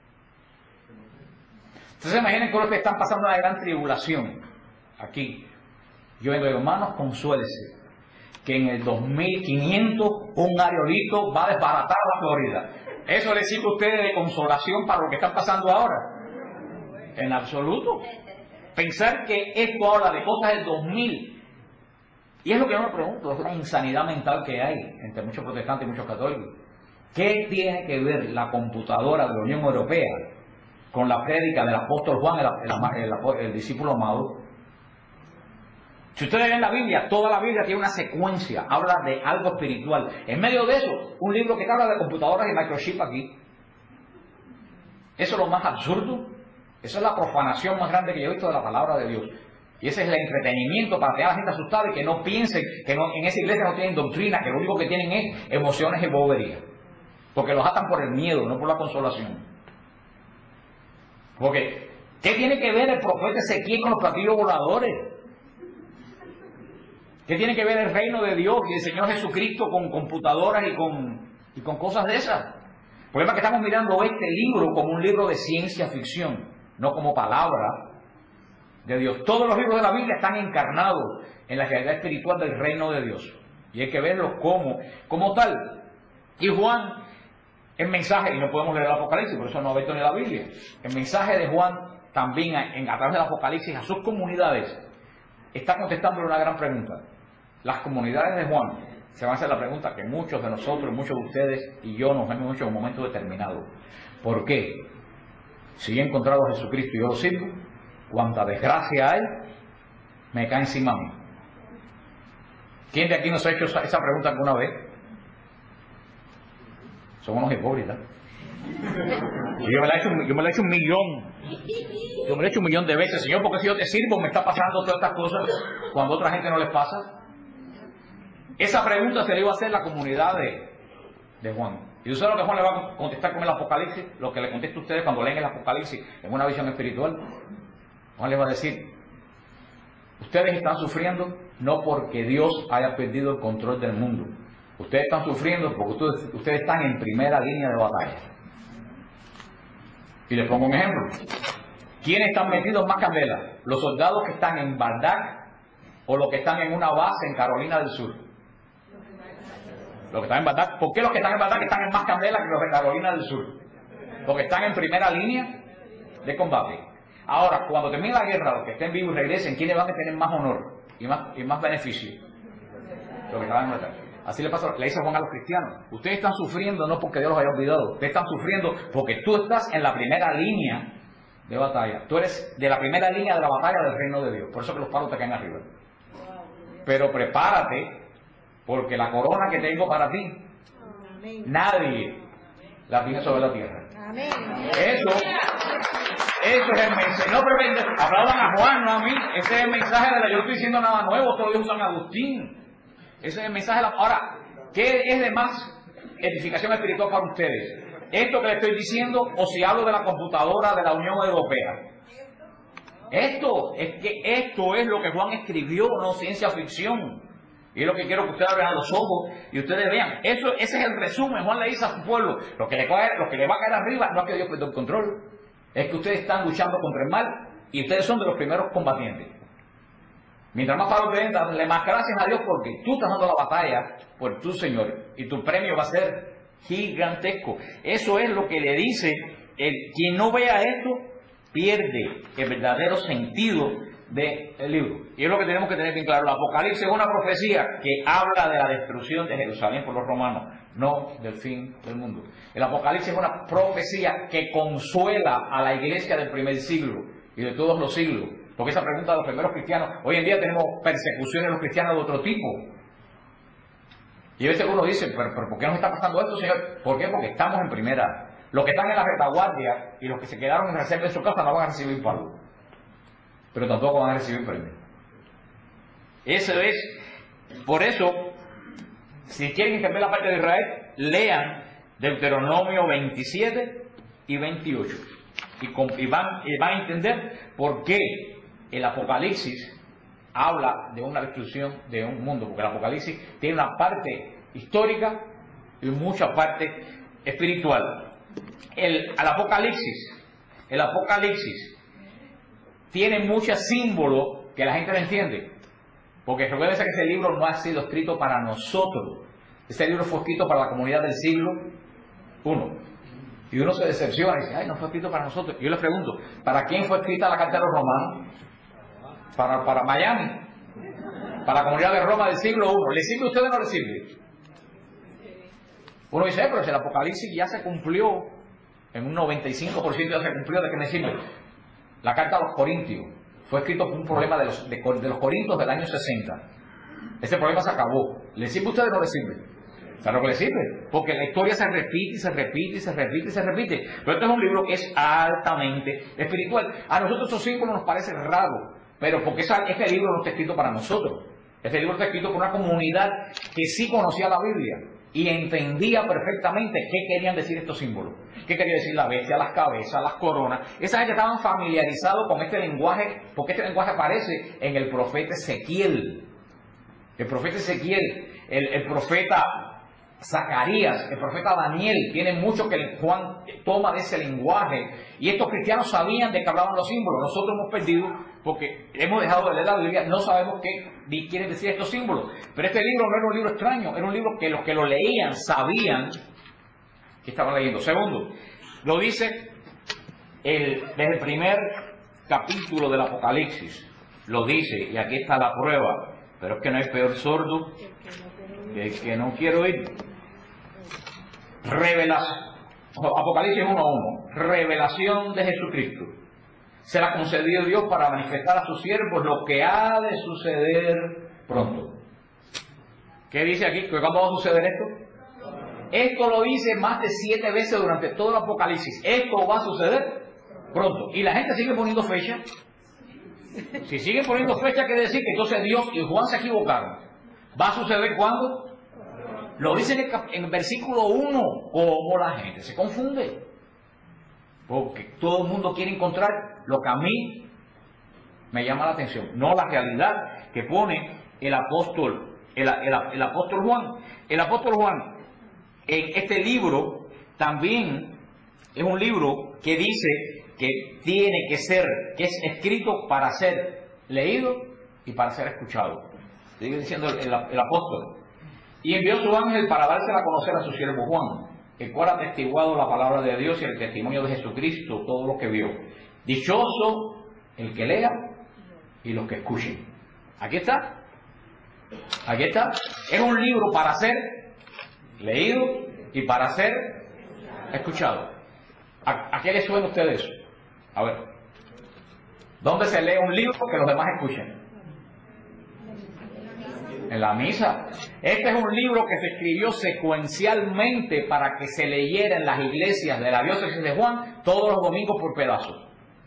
entonces imaginen que los que están pasando una gran tribulación aquí. Yo digo, hermanos, consuélese que en el dos mil quinientos un aerolito va a desbaratar la Florida. ¿Eso le sirve a ustedes de consolación para lo que están pasando ahora? En absoluto. Pensar que esto habla de cosas del dos mil. Y es lo que yo me pregunto, es una insanidad mental que hay entre muchos protestantes y muchos católicos. ¿Qué tiene que ver la computadora de la Unión Europea con la prédica del apóstol Juan, el, el, el, el discípulo amado? Si ustedes ven la Biblia, toda la Biblia tiene una secuencia, habla de algo espiritual. En medio de eso, un libro que habla de computadoras y microchip aquí. Eso es lo más absurdo. Esa es la profanación más grande que yo he visto de la palabra de Dios. Y ese es el entretenimiento para tener a la gente asustada y que no piensen que no, en esa iglesia no tienen doctrina, que lo único que tienen es emociones y bobería. Porque los atan por el miedo, no por la consolación. Porque, ¿qué tiene que ver el profeta Ezequiel con los platillos voladores? ¿Qué tiene que ver el reino de Dios y el Señor Jesucristo con computadoras y con, y con cosas de esas? El problema es que estamos mirando este libro como un libro de ciencia ficción, no como palabra de Dios. Todos los libros de la Biblia están encarnados en la realidad espiritual del reino de Dios. Y hay que verlos como, como tal. Y Juan, el mensaje, y no podemos leer el Apocalipsis, por eso no ha visto ni la Biblia. El mensaje de Juan también en, a través del Apocalipsis a sus comunidades está contestando una gran pregunta. Las comunidades de Juan se van a hacer la pregunta que muchos de nosotros, muchos de ustedes y yo nos hemos hecho en un momento determinado. ¿Por qué? Si he encontrado a Jesucristo y yo lo sirvo, cuánta desgracia hay, me cae encima a mí. ¿Quién de aquí nos ha hecho esa, esa pregunta alguna vez? Somos unos hipócritas. Y yo me la he hecho, yo me la he hecho un millón. Yo me la he hecho un millón de veces. Señor, porque si yo te sirvo me está pasando todas estas cosas cuando a otra gente no les pasa. Esa pregunta se le iba a hacer la comunidad de, de Juan. ¿Y usted lo que Juan le va a contestar con el Apocalipsis? Lo que le contesta a ustedes cuando leen el Apocalipsis en una visión espiritual. Juan le va a decir, ustedes están sufriendo no porque Dios haya perdido el control del mundo. Ustedes están sufriendo porque ustedes, ustedes están en primera línea de batalla. Y les pongo un ejemplo. ¿Quiénes están metidos más candela? ¿Los soldados que están en Bagdad o los que están en una base en Carolina del Sur? Los que están en Bagdad. ¿Por qué los que están en Bagdad están en más candela que los de Carolina del Sur? Porque están en primera línea de combate. Ahora, cuando termine la guerra, los que estén vivos y regresen, ¿quiénes van a tener más honor y más, y más beneficio? Los que estaban en Bagdad. Así le pasa, le dice Juan a los cristianos. Ustedes están sufriendo no porque Dios los haya olvidado. Ustedes están sufriendo porque tú estás en la primera línea de batalla. Tú eres de la primera línea de la batalla del reino de Dios. Por eso que los palos te caen arriba. Pero prepárate, porque la corona que tengo para ti, nadie la tiene sobre la tierra. Eso, eso es el mensaje. No, pero aplaudan a Juan, no a mí. Ese es el mensaje de la. Yo no estoy diciendo nada nuevo, todos ellos usan Agustín. Ese es el mensaje de la. Ahora, ¿qué es de más edificación espiritual para ustedes? ¿Esto que les estoy diciendo o si hablo de la computadora de la Unión Europea? Esto, es que esto es lo que Juan escribió, no ciencia ficción. Y es lo que quiero que ustedes abran los ojos y ustedes vean. Eso, ese es el resumen. Juan le dice a su pueblo, lo que le va a caer, lo que le va a caer arriba no es que Dios perdió el control. Es que ustedes están luchando contra el mal y ustedes son de los primeros combatientes. Mientras más palos te den, dale más gracias a Dios porque tú estás dando la batalla por tu Señor y tu premio va a ser gigantesco. Eso es lo que le dice el, quien no vea esto pierde el verdadero sentido del libro. Y es lo que tenemos que tener bien claro. El Apocalipsis es una profecía que habla de la destrucción de Jerusalén por los romanos, no del fin del mundo. El Apocalipsis es una profecía que consuela a la iglesia del primer siglo y de todos los siglos. Porque esa pregunta de los primeros cristianos, hoy en día tenemos persecuciones de los cristianos de otro tipo. Y a veces uno dice, pero, pero ¿por qué nos está pasando esto, Señor? ¿Por qué? Porque estamos en primera Los que están en la retaguardia y los que se quedaron en reserva de su casa no van a recibir pago, pero tampoco van a recibir premio. Eso es, por eso, si quieren entender la parte de Israel, lean Deuteronomio veintisiete y veintiocho y, con, y, van, y van a entender por qué el Apocalipsis habla de una destrucción de un mundo, porque el Apocalipsis tiene una parte histórica y mucha parte espiritual. El, el Apocalipsis, el Apocalipsis tiene muchos símbolos que la gente no entiende, porque recuerden que ese libro no ha sido escrito para nosotros. Ese libro fue escrito para la comunidad del siglo primero. Y uno se decepciona y dice, ay, no fue escrito para nosotros. Y yo les pregunto, ¿para quién fue escrita la carta de los romanos? Para, para Miami, para la comunidad de Roma del siglo primero. ¿Le sirve a ustedes o no le sirve? Uno dice, eh, pero si el Apocalipsis ya se cumplió, en un noventa y cinco por ciento ya se cumplió, ¿de qué me sirve? La carta a los Corintios fue escrito por un problema de los, de, de los Corintios del año sesenta. Ese problema se acabó. ¿Le sirve a ustedes o no le sirve? Claro que le sirve, porque la historia se repite y se repite y se repite y se repite. Pero este es un libro que es altamente espiritual. A nosotros esos símbolos nos parecen raros, pero porque esa, este libro no está escrito para nosotros. Este libro está escrito por una comunidad que sí conocía la Biblia y entendía perfectamente qué querían decir estos símbolos. ¿Qué quería decir la bestia, las cabezas, las coronas? Esa gente estaban familiarizados con este lenguaje, porque este lenguaje aparece en el profeta Ezequiel. El profeta Ezequiel, el, el profeta Zacarías, el profeta Daniel, tienen mucho que Juan toma de ese lenguaje. Y estos cristianos sabían de qué hablaban los símbolos. Nosotros hemos perdido, porque hemos dejado de leer la Biblia, no sabemos qué quieren decir estos símbolos. Pero este libro no era un libro extraño, era un libro que los que lo leían sabían que estaban leyendo. Segundo, lo dice el, desde el primer capítulo del Apocalipsis, lo dice, y aquí está la prueba, pero es que no hay peor sordo que el que no quiere oír. Revelación, Apocalipsis uno uno, revelación de Jesucristo. Se la concedió Dios para manifestar a sus siervos lo que ha de suceder pronto. ¿Qué dice aquí? ¿Cuándo va a suceder esto? Esto lo dice más de siete veces durante todo el Apocalipsis. Esto va a suceder pronto. Y la gente sigue poniendo fecha. Si siguen poniendo fecha, quiere decir que entonces Dios y Juan se equivocaron. ¿Va a suceder cuándo? Lo dice en el, en el versículo uno. ¿Cómo la gente se confunde? Porque todo el mundo quiere encontrar lo que a mí me llama la atención, no la realidad que pone el apóstol, el, el, el apóstol Juan. El apóstol Juan, en este libro, también es un libro que dice que tiene que ser, que es escrito para ser leído y para ser escuchado. Sigue diciendo el, el, el apóstol. Y envió su ángel para dársela a conocer a su siervo Juan, el cual ha atestiguado la palabra de Dios y el testimonio de Jesucristo, todo lo que vio. Dichoso el que lea y los que escuchen. Aquí está. Aquí está. Es un libro para ser leído y para ser escuchado. ¿A, a qué les suena a ustedes eso? A ver. ¿Dónde se lee un libro que los demás escuchen? En la misa. Este es un libro que se escribió secuencialmente para que se leyera en las iglesias de la diócesis de Juan todos los domingos por pedazos.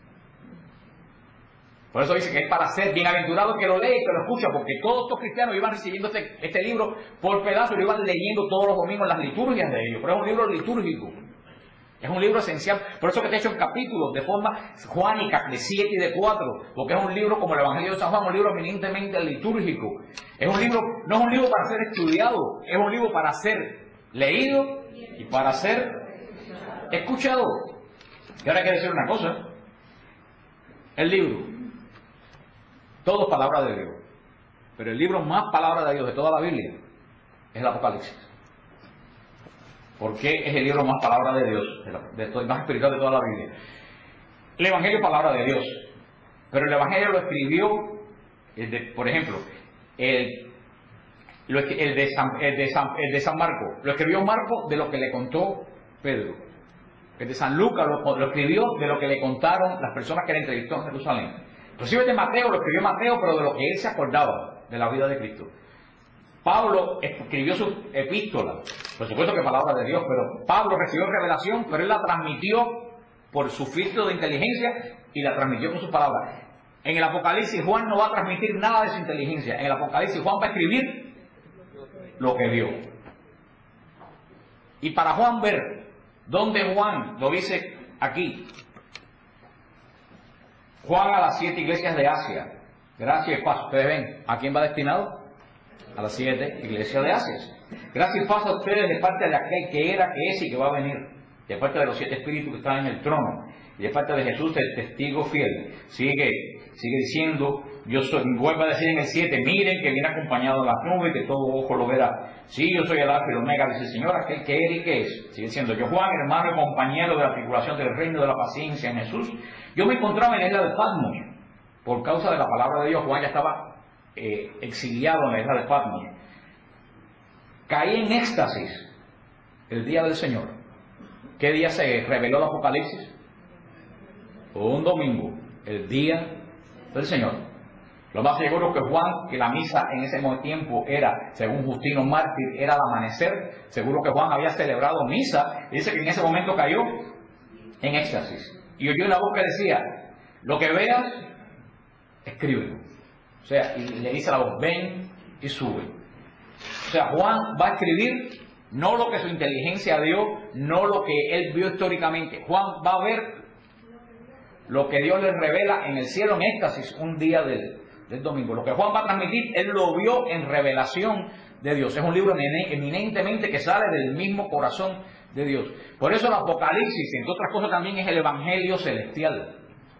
Por eso dice que es para ser bienaventurado que lo lee y que lo escucha, porque todos estos cristianos iban recibiendo este, este libro por pedazos y lo iban leyendo todos los domingos en las liturgias de ellos. Pero es un libro litúrgico. Es un libro esencial. Por eso que está hecho en capítulos de forma juánica, de siete y de cuatro, porque es un libro como el Evangelio de San Juan, un libro eminentemente litúrgico. Es un libro, no es un libro para ser estudiado, es un libro para ser leído y para ser escuchado. Y ahora hay que decir una cosa. El libro, todo es palabra de Dios, pero el libro más palabra de Dios de toda la Biblia es el Apocalipsis. ¿Por qué es el libro más palabra de Dios, de todo, más espiritual de toda la Biblia? El Evangelio es palabra de Dios, pero el Evangelio lo escribió, el de, por ejemplo, el, el, de San, el, de San, el de San Marco, lo escribió Marco de lo que le contó Pedro. El de San Lucas lo, lo escribió de lo que le contaron las personas que le entrevistó en Jerusalén. Inclusive el de Mateo lo escribió Mateo, pero de lo que él se acordaba de la vida de Cristo. Pablo escribió su epístola, por supuesto que palabra de Dios, pero Pablo recibió revelación, pero él la transmitió por su filtro de inteligencia y la transmitió con sus palabras. En el Apocalipsis Juan no va a transmitir nada de su inteligencia. En el Apocalipsis Juan va a escribir lo que vio. Y para Juan ver dónde Juan lo dice aquí, Juan a las siete iglesias de Asia, gracia y paz. Ustedes ven, ¿a quién va destinado? A las siete iglesias de Asia. Gracia y paz a ustedes de parte de aquel que era, que es y que va a venir, de parte de los siete espíritus que están en el trono, y de parte de Jesús, el testigo fiel. Sigue, sigue diciendo, yo soy, vuelve a decir en el siete, miren que viene acompañado de las nubes, que todo ojo lo verá. Sí, yo soy el alfa y el omega, dice el Señor, aquel que era y que es. Sigue diciendo, yo Juan, hermano y compañero de la tribulación del reino de la paciencia en Jesús, yo me encontraba en la isla de Patmos. Por causa de la palabra de Dios, Juan ya estaba eh, exiliado en la isla de Patmos. Caí en éxtasis el día del Señor. ¿Qué día se reveló el Apocalipsis? Un domingo, el día del Señor. Lo más seguro que Juan, que la misa en ese tiempo era, según Justino Mártir, era al amanecer, seguro que Juan había celebrado misa, y dice que en ese momento cayó en éxtasis. Y oyó una voz que decía, lo que veas, escríbelo. O sea, y le dice a la voz, ven y sube. O sea, Juan va a escribir no lo que su inteligencia dio, no lo que él vio históricamente. Juan va a ver lo que Dios le revela en el cielo en éxtasis un día del, del domingo. Lo que Juan va a transmitir, él lo vio en revelación de Dios. Es un libro eminentemente que sale del mismo corazón de Dios. Por eso el Apocalipsis, entre otras cosas, también es el Evangelio celestial.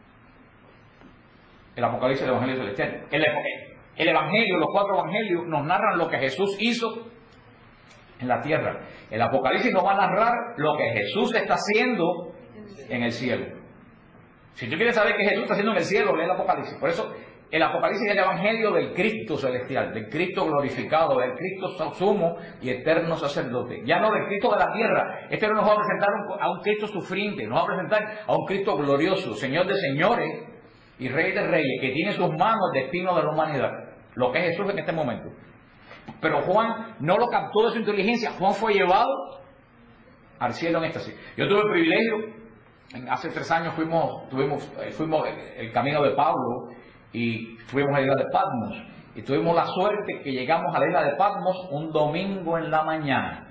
El Apocalipsis es el Evangelio celestial. El, el Evangelio, los cuatro Evangelios, nos narran lo que Jesús hizo en la tierra. El Apocalipsis nos va a narrar lo que Jesús está haciendo en el cielo. Si tú quieres saber qué Jesús está haciendo en el cielo, lee el Apocalipsis. Por eso el Apocalipsis es el Evangelio del Cristo celestial, del Cristo glorificado, del Cristo sumo y eterno sacerdote. Ya no del Cristo de la tierra. Este no nos va a presentar a un Cristo sufriente, nos va a presentar a un Cristo glorioso, Señor de señores y Rey de reyes, que tiene en sus manos el destino de la humanidad, lo que es Jesús en este momento. Pero Juan no lo captó de su inteligencia. Juan fue llevado al cielo en éxtasis. Yo tuve el privilegio, hace tres años fuimos, tuvimos, fuimos el camino de Pablo y fuimos a la isla de Patmos. Y tuvimos la suerte que llegamos a la isla de Patmos un domingo en la mañana.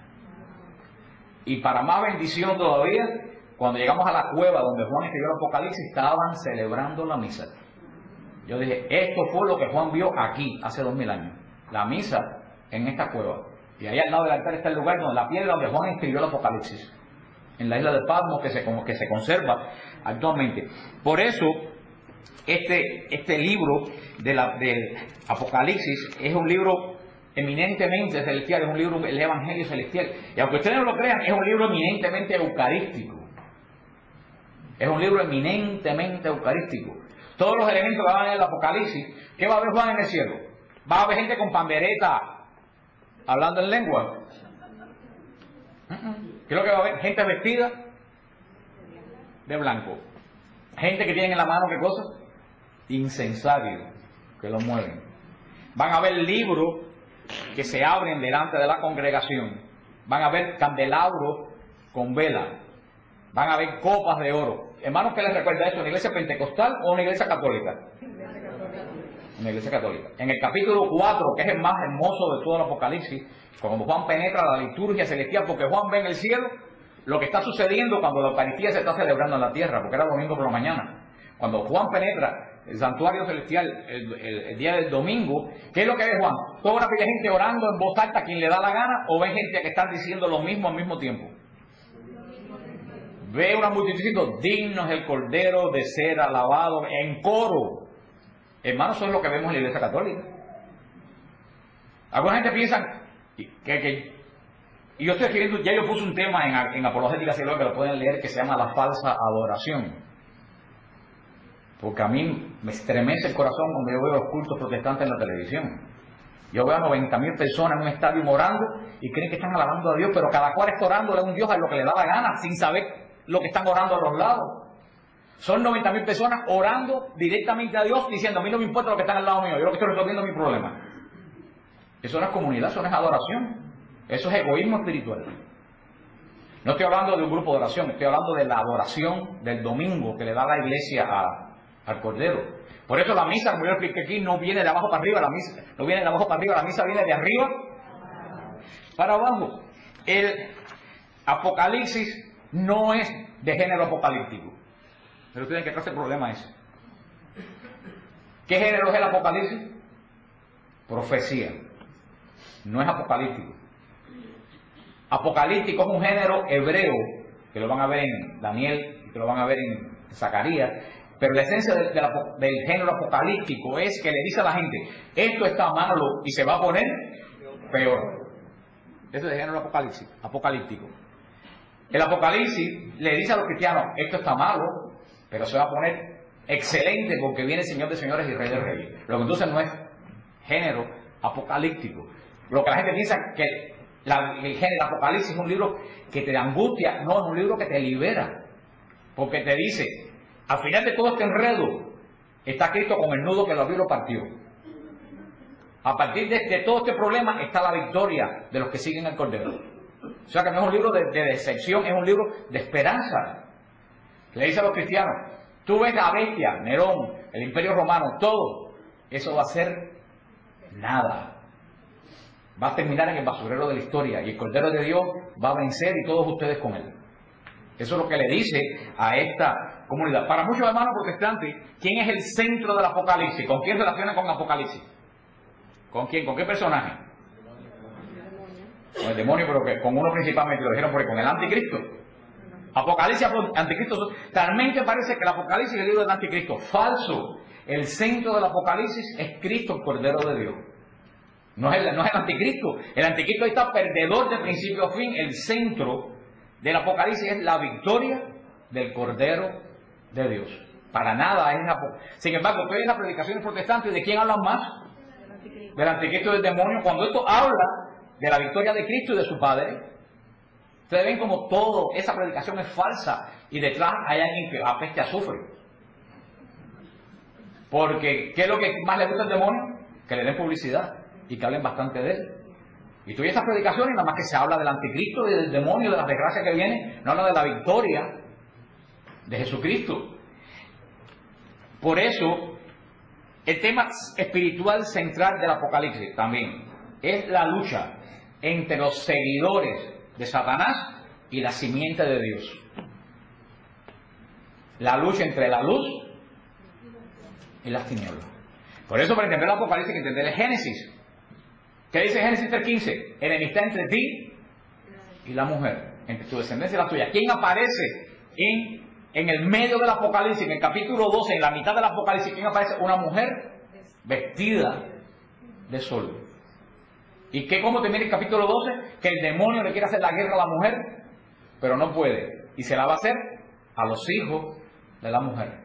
Y para más bendición todavía, cuando llegamos a la cueva donde Juan escribió el Apocalipsis, estaban celebrando la misa. Yo dije, esto fue lo que Juan vio aquí hace dos mil años. La misa en esta cueva. Y ahí al lado del altar está el lugar donde la piedra donde Juan escribió el Apocalipsis. En la isla de Patmos, que se, que se conserva actualmente. Por eso, este, este libro de la, del Apocalipsis es un libro eminentemente celestial, es un libro, el Evangelio celestial. Y aunque ustedes no lo crean, es un libro eminentemente eucarístico. Es un libro eminentemente eucarístico. Todos los elementos que van en el Apocalipsis, ¿qué va a ver Juan en el cielo? Va a haber gente con pandereta hablando en lengua. ¿Qué es lo que va a haber? Gente vestida de blanco. Gente que tiene en la mano, ¿qué cosa? Incensario, que lo mueven. Van a ver libros que se abren delante de la congregación. Van a ver candelabros con vela. Van a ver copas de oro. Hermanos, ¿qué les recuerda esto? ¿Una iglesia pentecostal o una iglesia católica? Una iglesia católica. En el capítulo cuatro, que es el más hermoso de todo el Apocalipsis, cuando Juan penetra la liturgia celestial, porque Juan ve en el cielo lo que está sucediendo cuando la Eucaristía se está celebrando en la tierra, porque era domingo por la mañana. Cuando Juan penetra el santuario celestial el, el, el día del domingo, ¿qué es lo que ve Juan? Toda una pila de gente orando en voz alta a quien le da la gana, o ve gente que está diciendo lo mismo al mismo tiempo. Ve una multitud diciendo, digno es el Cordero de ser alabado, en coro. Hermanos, eso es lo que vemos en la Iglesia Católica. Alguna gente piensa que, que y yo estoy escribiendo, ya yo puse un tema en, en Apologética Cielo que lo pueden leer, que se llama la falsa adoración. Porque a mí me estremece el corazón cuando yo veo los cultos protestantes en la televisión. Yo veo a noventa mil personas en un estadio orando y creen que están alabando a Dios, pero cada cual está orando a un Dios a lo que le da la gana, sin saber lo que están orando a los lados. Son noventa mil personas orando directamente a Dios, diciendo, a mí no me importa lo que están al lado mío, yo lo que estoy resolviendo es mi problema. Eso no es comunidad, eso no es adoración. Eso es egoísmo espiritual. No estoy hablando de un grupo de oración, estoy hablando de la adoración del domingo que le da la iglesia a, al Cordero. Por eso la misa, como yo expliqué aquí, no viene de abajo para arriba, la misa no viene de abajo para arriba, la misa viene de arriba para abajo. El Apocalipsis no es de género apocalíptico. Pero ustedes, ¿qué clase de problema es? ¿Qué género es el Apocalipsis? Profecía. No es apocalíptico. Apocalíptico es un género hebreo, que lo van a ver en Daniel, que lo van a ver en Zacarías, pero la esencia del, del, del género apocalíptico es que le dice a la gente, esto está malo y se va a poner peor. Eso es el género apocalipsis, apocalíptico. El Apocalipsis le dice a los cristianos, esto está malo, pero se va a poner excelente porque viene el Señor de señores y Rey de reyes. Lo que entonces no es género apocalíptico. Lo que la gente piensa que la, el género Apocalipsis es un libro que te angustia, no, es un libro que te libera. Porque te dice, al final de todo este enredo, está Cristo con el nudo que lo abrió y lo partió. A partir de, de todo este problema está la victoria de los que siguen al Cordero. O sea que no es un libro de, de decepción, es un libro de esperanza. Le dice a los cristianos, tú ves la bestia, Nerón, el Imperio Romano, todo, eso va a ser nada. Va a terminar en el basurero de la historia y el Cordero de Dios va a vencer y todos ustedes con él. Eso es lo que le dice a esta comunidad. Para muchos hermanos protestantes, ¿quién es el centro del Apocalipsis? ¿Con quién relaciona con Apocalipsis? ¿Con quién? ¿Con qué personaje? Con el demonio, pero que con uno principalmente, lo dijeron por ahí, con el anticristo. Apocalipsis, anticristo. Realmente parece que el Apocalipsis es el libro del anticristo. Falso. El centro del Apocalipsis es Cristo, el Cordero de Dios. No es, el, no es el anticristo. El anticristo está perdedor de principio a fin. El centro del Apocalipsis es la victoria del Cordero de Dios. Para nada es Apocalipsis. Sin embargo, ustedes en las predicaciones protestantes, ¿de quién hablan más? Del anticristo y del demonio. Cuando esto habla de la victoria de Cristo y de su Padre, ustedes ven como todo, esa predicación es falsa y detrás hay alguien que apeste a azufre. Porque, ¿qué es lo que más le gusta al demonio? Que le den publicidad y que hablen bastante de él. Y tú y esas predicaciones, nada más que se habla del anticristo y del demonio, de las desgracias que vienen, no habla de la victoria de Jesucristo. Por eso, el tema espiritual central del Apocalipsis también es la lucha entre los seguidores de Satanás y la simiente de Dios. La lucha entre la luz y las tinieblas. Por eso, para entender el Apocalipsis, hay que entender el Génesis. ¿Qué dice Génesis tres quince? Enemistad entre ti y la mujer, entre tu descendencia y la tuya. ¿Quién aparece en, en el medio del Apocalipsis? En el capítulo doce, en la mitad del Apocalipsis, ¿quién aparece? Una mujer vestida de sol. ¿Y qué cómo termina el capítulo doce? Que el demonio le quiere hacer la guerra a la mujer, pero no puede. Y se la va a hacer a los hijos de la mujer.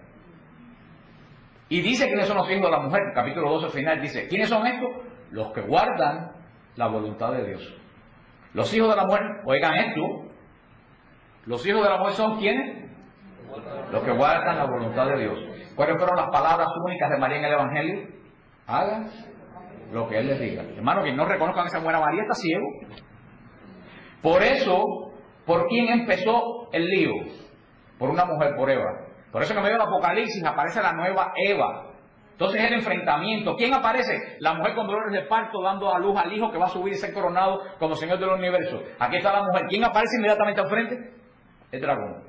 Y dice quiénes son los hijos de la mujer. El capítulo doce final dice, ¿quiénes son estos? Los que guardan la voluntad de Dios. Los hijos de la mujer, oigan esto, los hijos de la mujer son ¿quiénes? Los que guardan la voluntad de Dios. ¿Cuáles fueron las palabras únicas de María en el Evangelio? Hagan lo que Él les diga. Hermano, quien no reconozca a esa buena María está ciego. Por eso, ¿por quién empezó el lío? Por una mujer, por Eva. Por eso que en medio del Apocalipsis aparece la nueva Eva. Entonces el enfrentamiento. ¿Quién aparece? La mujer con dolores de parto dando a luz al hijo que va a subir y ser coronado como Señor del universo. Aquí está la mujer. ¿Quién aparece inmediatamente al frente? El dragón.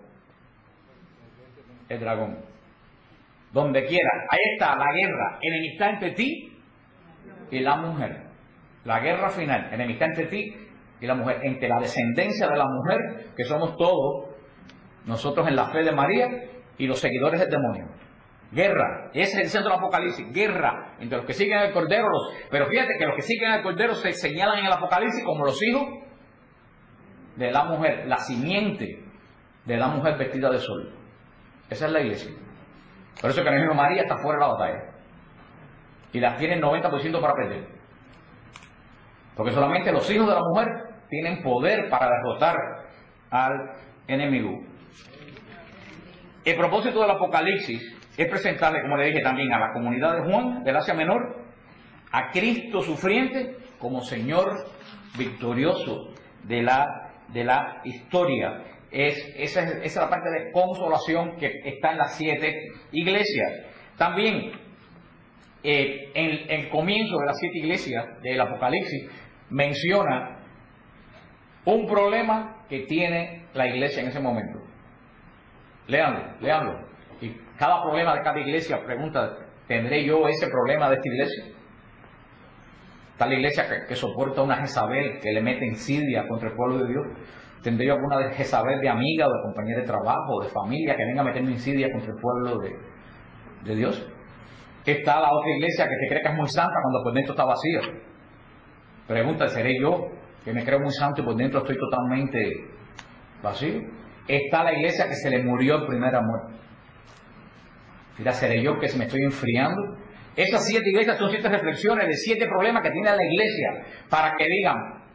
El dragón. Donde quiera. Ahí está la guerra. Enemistad entre ti y la mujer. La guerra final. Enemistad entre ti y la mujer. Entre la descendencia de la mujer, que somos todos, nosotros en la fe de María, y los seguidores del demonio. Guerra, ese es el centro del Apocalipsis, guerra entre los que siguen al Cordero, los, pero fíjate que los que siguen al Cordero se señalan en el Apocalipsis como los hijos de la mujer, la simiente de la mujer vestida de sol. Esa es la iglesia. Por eso que el mismo María está fuera de la batalla y las tiene el noventa por ciento para perder, porque solamente los hijos de la mujer tienen poder para derrotar al enemigo. El propósito del Apocalipsis es presentarle, como le dije también, a la comunidad de Juan, del Asia Menor, a Cristo sufriente como Señor victorioso de la, de la historia. Es, esa, es, esa es la parte de consolación que está en las siete iglesias. También eh, en el comienzo de las siete iglesias del Apocalipsis menciona un problema que tiene la iglesia en ese momento. Léanlo, léanlo. Y cada problema de cada iglesia pregunta, ¿tendré yo ese problema de esta iglesia? Está la iglesia que, que soporta una Jezabel que le mete insidia contra el pueblo de Dios. ¿Tendré yo alguna de Jezabel de amiga o de compañera de trabajo o de familia que venga a meterme insidia contra el pueblo de, de Dios? Está la otra iglesia que se cree que es muy santa cuando por dentro está vacía. Pregunta, ¿seré yo que me creo muy santo y por dentro estoy totalmente vacío? Está la iglesia que se le murió el primer amor. Mira, ¿seré yo que se me estoy enfriando? Esas siete iglesias son siete reflexiones de siete problemas que tiene la iglesia para que digan,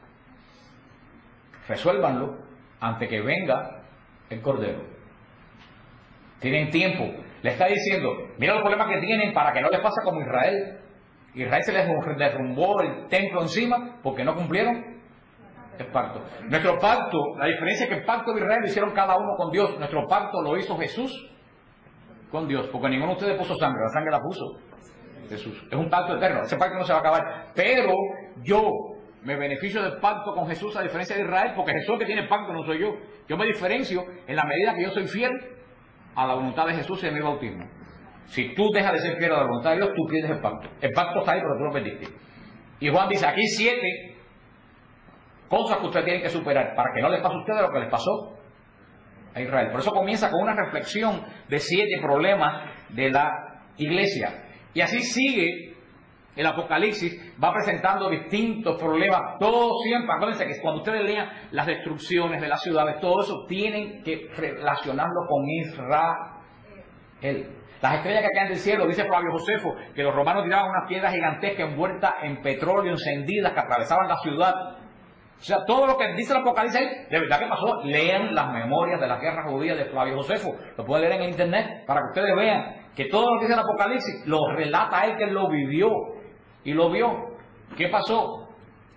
resuélvanlo antes que venga el Cordero. Tienen tiempo. Le está diciendo, mira los problemas que tienen para que no les pase como Israel. Israel se les derrumbó el templo encima porque no cumplieron el pacto. Nuestro pacto, la diferencia es que el pacto de Israel lo hicieron cada uno con Dios. Nuestro pacto lo hizo Jesús con Dios, porque ninguno de ustedes puso sangre, la sangre la puso Jesús. Es un pacto eterno, ese pacto no se va a acabar. Pero yo me beneficio del pacto con Jesús a diferencia de Israel, porque Jesús que tiene el pacto no soy yo. Yo me diferencio en la medida que yo soy fiel a la voluntad de Jesús y de mi bautismo. Si tú dejas de ser fiel a la voluntad de Dios, tú pierdes el pacto. El pacto está ahí, pero tú lo perdiste. Y Juan dice, aquí siete cosas que ustedes tienen que superar para que no les pase a ustedes lo que les pasó a Israel. Por eso comienza con una reflexión de siete problemas de la iglesia. Y así sigue el Apocalipsis, va presentando distintos problemas. Todo siempre, acuérdense que cuando ustedes lean las destrucciones de las ciudades, todo eso tienen que relacionarlo con Israel. Las estrellas que caen del cielo, dice Flavio Josefo, que los romanos tiraban unas piedras gigantescas envueltas en petróleo, encendidas, que atravesaban la ciudad. O sea, todo lo que dice el Apocalipsis ahí, de verdad que pasó. Lean las memorias de la guerra judía de Flavio Josefo. Lo pueden leer en internet para que ustedes vean que todo lo que dice el Apocalipsis lo relata a él, que él lo vivió y lo vio. ¿Qué pasó?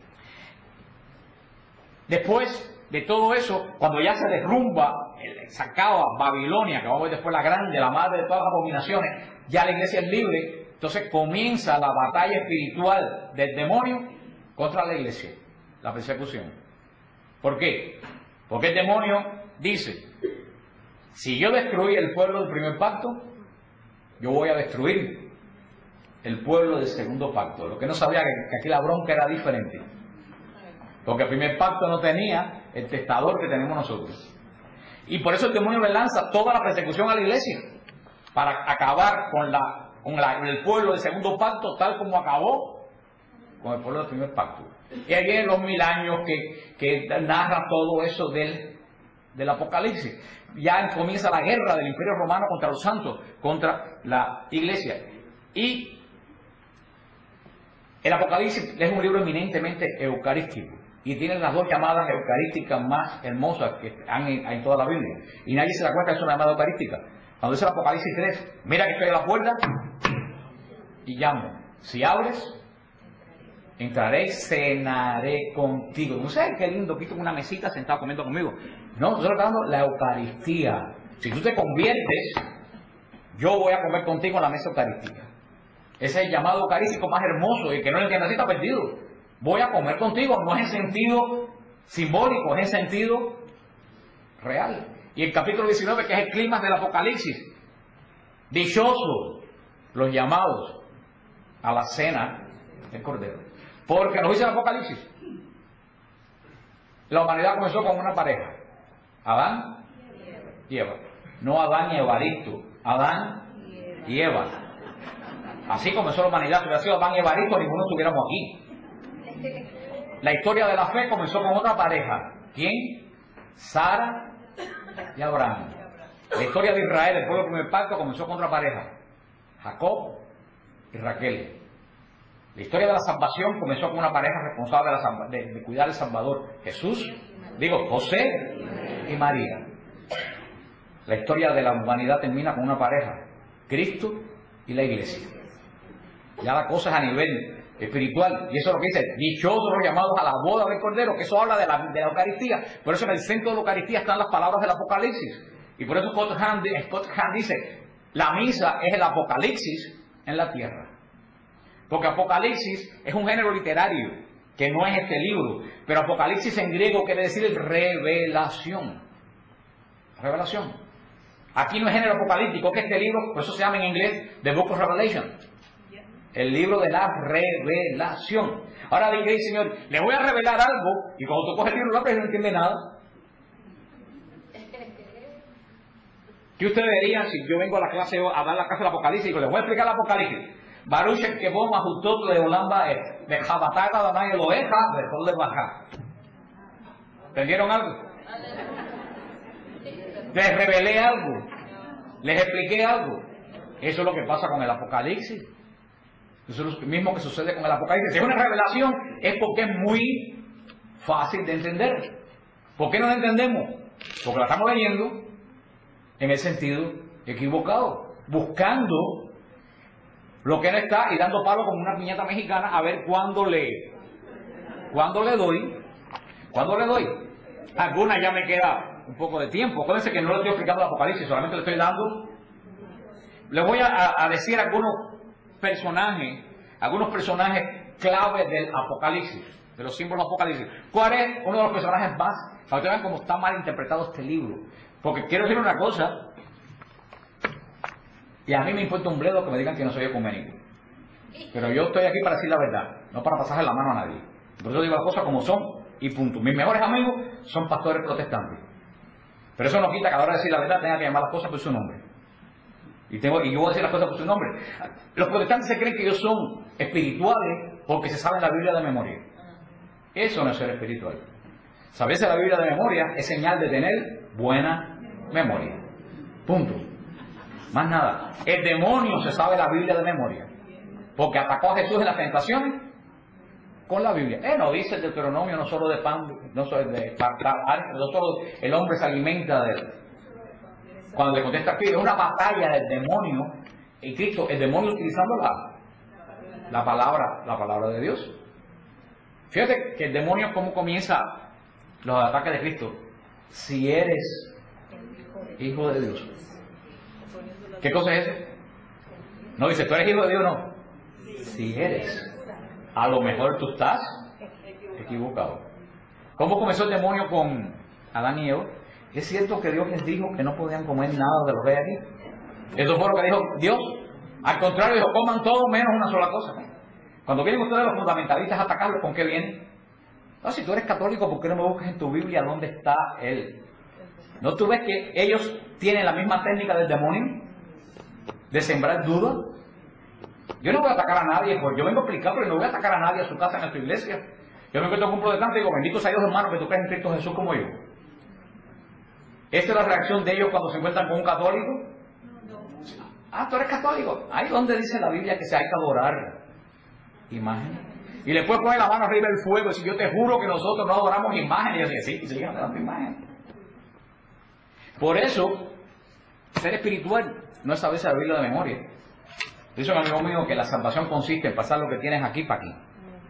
Después de todo eso, cuando ya se derrumba, se acaba Babilonia, que vamos a ver después la grande, la madre de todas las abominaciones, ya la iglesia es libre. Entonces comienza la batalla espiritual del demonio contra la iglesia. La persecución. ¿Por qué? Porque el demonio dice, si yo destruí el pueblo del primer pacto, yo voy a destruir el pueblo del segundo pacto. Lo que no sabía que, que aquí la bronca era diferente. Porque el primer pacto no tenía el testador que tenemos nosotros. Y por eso el demonio le lanza toda la persecución a la iglesia, para acabar con, la, con la, el pueblo del segundo pacto tal como acabó con el pueblo del primer pacto. Y ahí vienen los mil años que, que narra todo eso del, del Apocalipsis. Ya comienza la guerra del Imperio Romano contra los santos, contra la iglesia. Y el Apocalipsis es un libro eminentemente eucarístico. Y tiene las dos llamadas eucarísticas más hermosas que hay en, en toda la Biblia. Y nadie se da cuenta que es una llamada eucarística. Cuando dice el Apocalipsis tres, mira que estoy a la puerta y llamo. Si abres, entraré y cenaré contigo. No sé qué lindo, aquí con una mesita sentado comiendo conmigo. No, nosotros estamos dando la Eucaristía. Si tú te conviertes, yo voy a comer contigo en la mesa eucarística. Ese es el llamado eucarístico más hermoso, y el que no lo entiende así está perdido. Voy a comer contigo, no es en sentido simbólico, es en sentido real. Y el capítulo diecinueve, que es el clímax del Apocalipsis, dichosos los llamados a la cena del Cordero. Porque nos dice el Apocalipsis, la humanidad comenzó con una pareja, Adán y Eva. No Adán y Evaristo, Adán y Eva. Así comenzó la humanidad. Si hubiera sido Adán y Evaristo, ninguno estuviéramos aquí. La historia de la fe comenzó con otra pareja. ¿Quién? Sara y Abraham. La historia de Israel, el pueblo del primer pacto, comenzó con otra pareja. Jacob y Raquel. La historia de la salvación comenzó con una pareja responsable de, la, de, de cuidar al Salvador. Jesús, digo, José y María. La historia de la humanidad termina con una pareja. Cristo y la iglesia. Ya la cosa es a nivel espiritual. Y eso es lo que dice, dichosos los llamados a la boda del Cordero, que eso habla de la, de la Eucaristía. Por eso en el centro de la Eucaristía están las palabras del Apocalipsis. Y por eso Scott Hahn, Scott Hahn dice, la misa es el Apocalipsis en la tierra. Porque Apocalipsis es un género literario, que no es este libro. Pero Apocalipsis en griego quiere decir revelación. Revelación. Aquí no es género apocalíptico, que este libro, por eso se llama en inglés The Book of Revelation. El libro de la revelación. Ahora dice, Señor, le voy a revelar algo, y cuando tú coges el libro, la persona no entiende nada. ¿Qué ustedes dirían si yo vengo a la clase, a dar la clase del Apocalipsis, y digo, les voy a explicar el Apocalipsis? Baruch el que vos ajustó de Olamba es, de Jabataga, Danay, Eloheja, de Sol de Bajá. ¿Entendieron algo? Les revelé algo, les expliqué algo. Eso es lo que pasa con el Apocalipsis. Eso es lo mismo que sucede con el Apocalipsis. Si es una revelación, es porque es muy fácil de entender. ¿Por qué no la entendemos? Porque la estamos leyendo en el sentido equivocado, buscando lo que no está y dando palo como una piñata mexicana a ver cuándo le, cuándo le doy, cuándo le doy. Algunas ya me queda un poco de tiempo. Acuérdense que no le estoy explicando el Apocalipsis, solamente le estoy dando. Les voy a, a decir algunos personajes, algunos personajes claves del Apocalipsis, de los símbolos del Apocalipsis. ¿Cuál es uno de los personajes más? Para que ustedes vean cómo está mal interpretado este libro. Porque quiero decir una cosa, y a mí me importa un bledo que me digan que no soy ecuménico. Pero yo estoy aquí para decir la verdad, no para pasarle la mano a nadie. Por eso digo las cosas como son y punto. Mis mejores amigos son pastores protestantes. Pero eso no quita que a la hora de decir la verdad tenga que llamar las cosas por su nombre. Y, tengo, y yo voy a decir las cosas por su nombre. Los protestantes se creen que ellos son espirituales porque se saben la Biblia de memoria. Eso no es ser espiritual. Saberse la Biblia de memoria es señal de tener buena memoria. Punto. Más nada. El demonio se sabe la Biblia de memoria porque atacó a Jesús en las tentaciones con la Biblia. Él no dice el Deuteronomio, no solo de pan, no solo de pan, no solo el hombre se alimenta de él. Cuando le contesta aquí, es una batalla del demonio y Cristo, el demonio utilizando la, la palabra, la palabra de Dios. Fíjate que el demonio cómo comienza los ataques de Cristo. Si eres hijo de Dios. ¿Qué cosa es eso? No dice, tú eres hijo de Dios, no. Si eres. A lo mejor tú estás equivocado. ¿Cómo comenzó el demonio con Adán y Eva? ¿Es cierto que Dios les dijo que no podían comer nada de lo que hay aquí? Eso fue lo que dijo Dios. Al contrario, dijo, coman todo menos una sola cosa. Cuando vienen ustedes los fundamentalistas a atacarlos, ¿con qué vienen? No, si tú eres católico, ¿por qué no me buscas en tu Biblia dónde está Él? ¿No tú ves que ellos tienen la misma técnica del demonio? De sembrar dudas. Yo no voy a atacar a nadie, pues yo vengo a explicar, pero no voy a atacar a nadie a su casa, en su iglesia. Yo me encuentro con un protestante y digo, bendito sea Dios, hermano, que tú crees en Cristo Jesús como yo. ¿Esta es la reacción de ellos cuando se encuentran con un católico? Ah, tú eres católico. Ahí donde dice la Biblia que se hay que adorar imágenes. Y le puedes poner la mano arriba del fuego y decir, yo te juro que nosotros no adoramos imágenes. Y yo decía, sí, y siguen adorando imágenes. Por eso, ser espiritual no es saberse la Biblia de memoria. Dice un amigo mío que la salvación consiste en pasar lo que tienes aquí para aquí.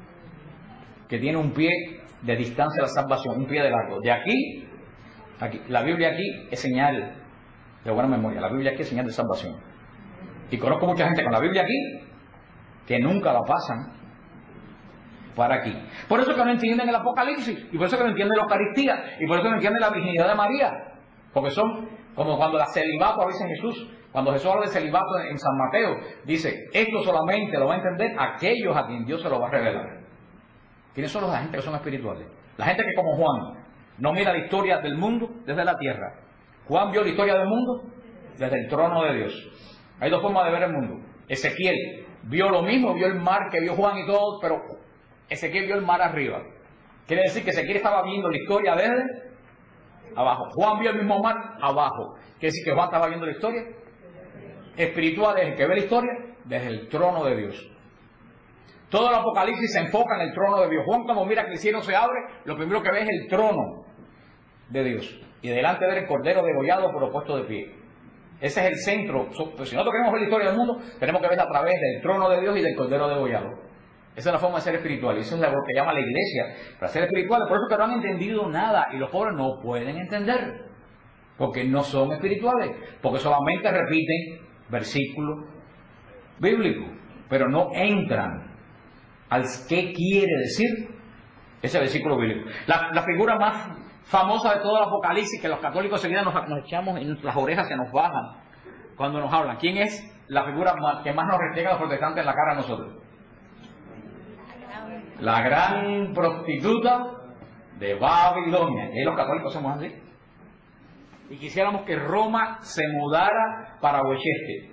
Que tiene un pie de distancia la salvación, un pie de largo. De aquí, aquí. La Biblia aquí es señal de buena memoria. La Biblia aquí es señal de salvación. Y conozco mucha gente con la Biblia aquí que nunca la pasan para aquí. Por eso que no entienden el Apocalipsis. Y por eso que no entienden la Eucaristía. Y por eso que no entienden la virginidad de María. Porque son como cuando la celibato, a veces Jesús, cuando Jesús habla de celibato en San Mateo, dice, esto solamente lo va a entender aquellos a quien Dios se lo va a revelar. ¿Quiénes son la gente que son espirituales? La gente que como Juan no mira la historia del mundo desde la tierra. Juan vio la historia del mundo desde el trono de Dios. Hay dos formas de ver el mundo. Ezequiel vio lo mismo, vio el mar que vio Juan y todo, pero Ezequiel vio el mar arriba. Quiere decir que Ezequiel estaba viendo la historia desde abajo. Juan vio el mismo mar abajo. Quiere decir que Juan estaba viendo la historia espiritual, es el que ve la historia desde el trono de Dios. Todo el Apocalipsis se enfoca en el trono de Dios. Juan, cuando mira que el cielo se abre, lo primero que ve es el trono de Dios. Y delante de él el cordero degollado por opuesto de pie. Ese es el centro. Pues si nosotros queremos ver la historia del mundo, tenemos que verla a través del trono de Dios y del cordero degollado. Esa es la forma de ser espiritual. Eso es lo que llama la iglesia para ser espirituales. Por eso que no han entendido nada. Y los pobres no pueden entender. Porque no son espirituales. Porque solamente repiten versículos bíblicos. Pero no entran al qué quiere decir ese versículo bíblico. La, la figura más famosa de todo el Apocalipsis, que los católicos enseguida nos, nos echamos en las orejas, se nos bajan cuando nos hablan. ¿Quién es la figura más, que más nos restriega a los protestantes en la cara a nosotros? La gran prostituta de Babilonia. Y los católicos somos así. Y quisiéramos que Roma se mudara para Westchester.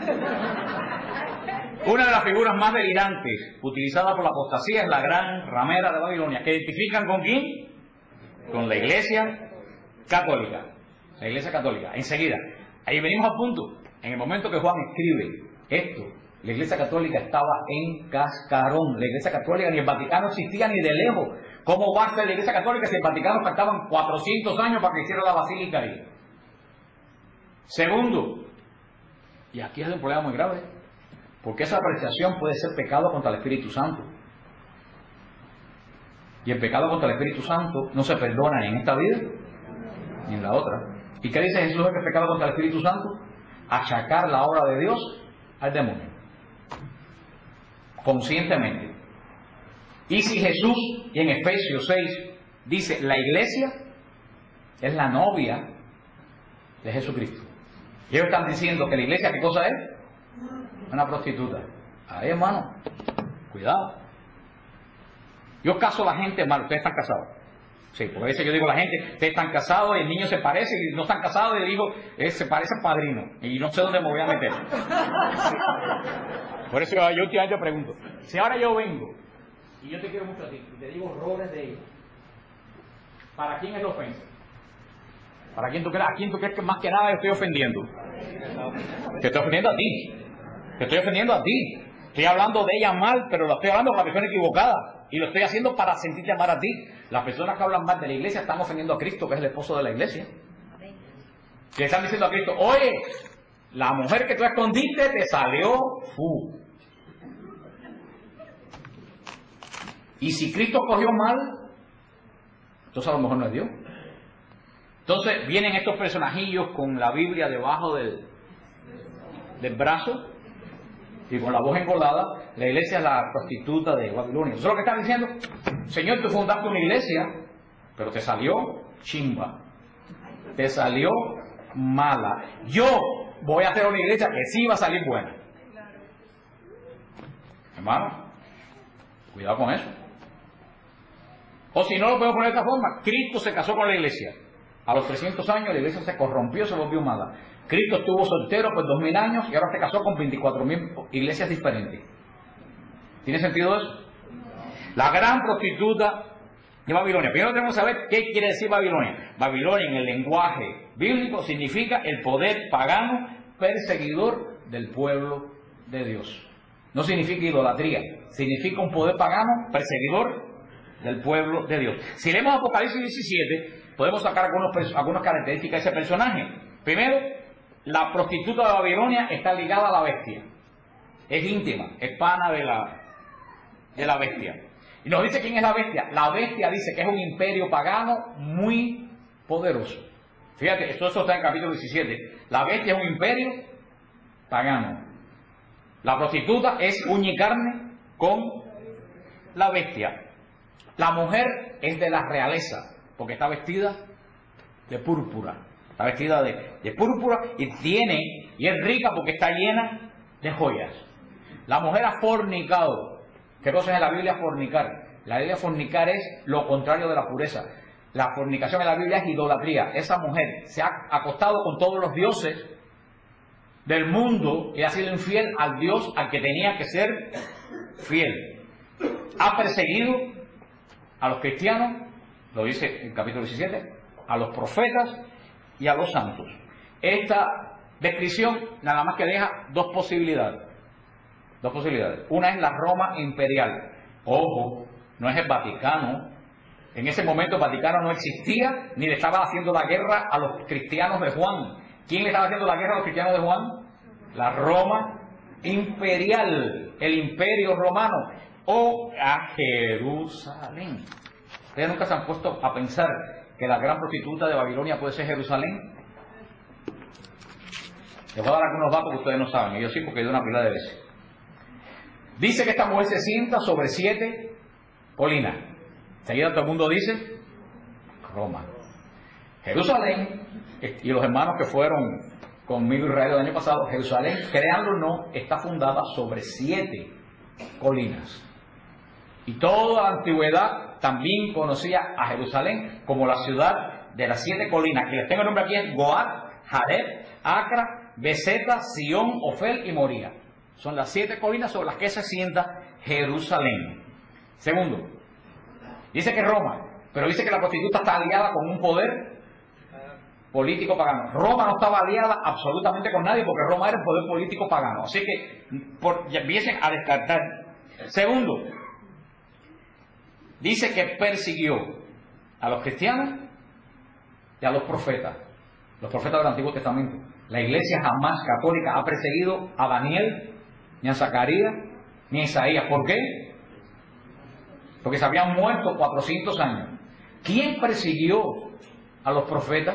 Una de las figuras más delirantes utilizada por la apostasía es la gran ramera de Babilonia, que identifican con quién? Con la iglesia católica. La iglesia católica. Enseguida. Ahí venimos a punto. En el momento que Juan escribe esto, la iglesia católica estaba en cascarón. La iglesia católica ni el Vaticano existía ni de lejos. ¿Cómo va a ser la iglesia católica si el Vaticano faltaban cuatrocientos años para que hiciera la basílica ahí? Segundo, y aquí hay un problema muy grave, porque esa apreciación puede ser pecado contra el Espíritu Santo. Y el pecado contra el Espíritu Santo no se perdona ni en esta vida ni en la otra. ¿Y qué dice Jesús de que es pecado contra el Espíritu Santo? Achacar la obra de Dios al demonio. Conscientemente. Y si Jesús, y en Efesios seis, dice, la iglesia es la novia de Jesucristo. Y ellos están diciendo que la iglesia, ¿qué cosa es? Una prostituta. Ahí, hermano, cuidado. Yo caso a la gente mal, ustedes están casados. Sí, porque a veces yo digo a la gente, ustedes están casados y el niño se parece, y no están casados y digo, eh, se parece al padrino. Y no sé dónde me voy a meter. Por eso yo últimamente pregunto, si ahora yo vengo y yo te quiero mucho a ti y te digo horrores de ella, ¿para quién es la ofensa? ¿Para quién tú crees? ¿A quién tú crees que más que nada yo estoy ofendiendo? Te estoy ofendiendo a ti. Te estoy ofendiendo a ti. Estoy hablando de ella mal, pero lo estoy hablando con la persona equivocada. Y lo estoy haciendo para sentirte amar a ti. Las personas que hablan mal de la iglesia están ofendiendo a Cristo, que es el esposo de la iglesia. Que están diciendo a Cristo, oye, la mujer que tú escondiste te salió fu. Y si Cristo cogió mal, entonces a lo mejor no es Dios. Entonces vienen estos personajillos con la Biblia debajo del, del brazo y con la voz engolada. La iglesia es la prostituta de Babilonia. Eso es lo que están diciendo. Señor, tú fundaste una iglesia, pero te salió chimba. Te salió mala. Yo voy a hacer una iglesia que sí va a salir buena. Hermano, cuidado con eso. O si no lo puedo poner de esta forma, Cristo se casó con la iglesia. A los trescientos años la iglesia se corrompió, se volvió mala. Cristo estuvo soltero por dos mil años y ahora se casó con veinticuatro mil iglesias diferentes. ¿Tiene sentido eso? La gran prostituta de Babilonia. Primero tenemos que saber qué quiere decir Babilonia. Babilonia en el lenguaje bíblico significa el poder pagano perseguidor del pueblo de Dios. No significa idolatría, significa un poder pagano perseguidor del pueblo de Dios. Si leemos Apocalipsis diecisiete, podemos sacar algunos, algunas características de ese personaje. Primero, la prostituta de Babilonia está ligada a la bestia. Es íntima, es pana de la, de la bestia. Y nos dice quién es la bestia. La bestia dice que es un imperio pagano muy poderoso. Fíjate, esto, esto está en el capítulo diecisiete. La bestia es un imperio pagano. La prostituta es uña y carne con la bestia. La mujer es de la realeza, porque está vestida de púrpura. Está vestida de, de púrpura y tiene, y es rica porque está llena de joyas. La mujer ha fornicado. ¿Qué cosa es en la Biblia fornicar? La Biblia fornicar es lo contrario de la pureza. La fornicación en la Biblia es idolatría. Esa mujer se ha acostado con todos los dioses del mundo y ha sido infiel al Dios al que tenía que ser fiel. Ha perseguido a los cristianos, lo dice el capítulo diecisiete, a los profetas y a los santos. Esta descripción nada más que deja dos posibilidades. Dos posibilidades. Una es la Roma imperial. Ojo, no es el Vaticano. En ese momento el Vaticano no existía ni le estaba haciendo la guerra a los cristianos de Juan. ¿Quién le estaba haciendo la guerra a los cristianos de Juan? La Roma imperial, el imperio romano. o a Jerusalén. ¿Ustedes nunca se han puesto a pensar que la gran prostituta de Babilonia puede ser Jerusalén? Les voy a dar algunos datos que ustedes no saben, y yo sí, porque he ido una pila de veces. Dice que esta mujer se sienta sobre siete colinas. Enseguida todo el mundo dice Roma. Jerusalén, y los hermanos que fueron conmigo a Israel el año pasado, Jerusalén, créanlo o no, está fundada sobre siete colinas. Y toda la antigüedad también conocía a Jerusalén como la ciudad de las siete colinas. Y les tengo el nombre aquí: es Goat, Jareb, Acra, Beseta, Sión, Ofel y Moría. Son las siete colinas sobre las que se sienta Jerusalén. Segundo, dice que Roma, pero dice que la prostituta está aliada con un poder político pagano. Roma no estaba aliada absolutamente con nadie, porque Roma era el poder político pagano. Así que por, ya empiecen a descartar. Segundo, dice que persiguió a los cristianos y a los profetas, los profetas del Antiguo Testamento. La iglesia jamás católica ha perseguido a Daniel, ni a Zacarías, ni a Isaías. ¿Por qué? Porque se habían muerto cuatrocientos años. ¿Quién persiguió a los profetas?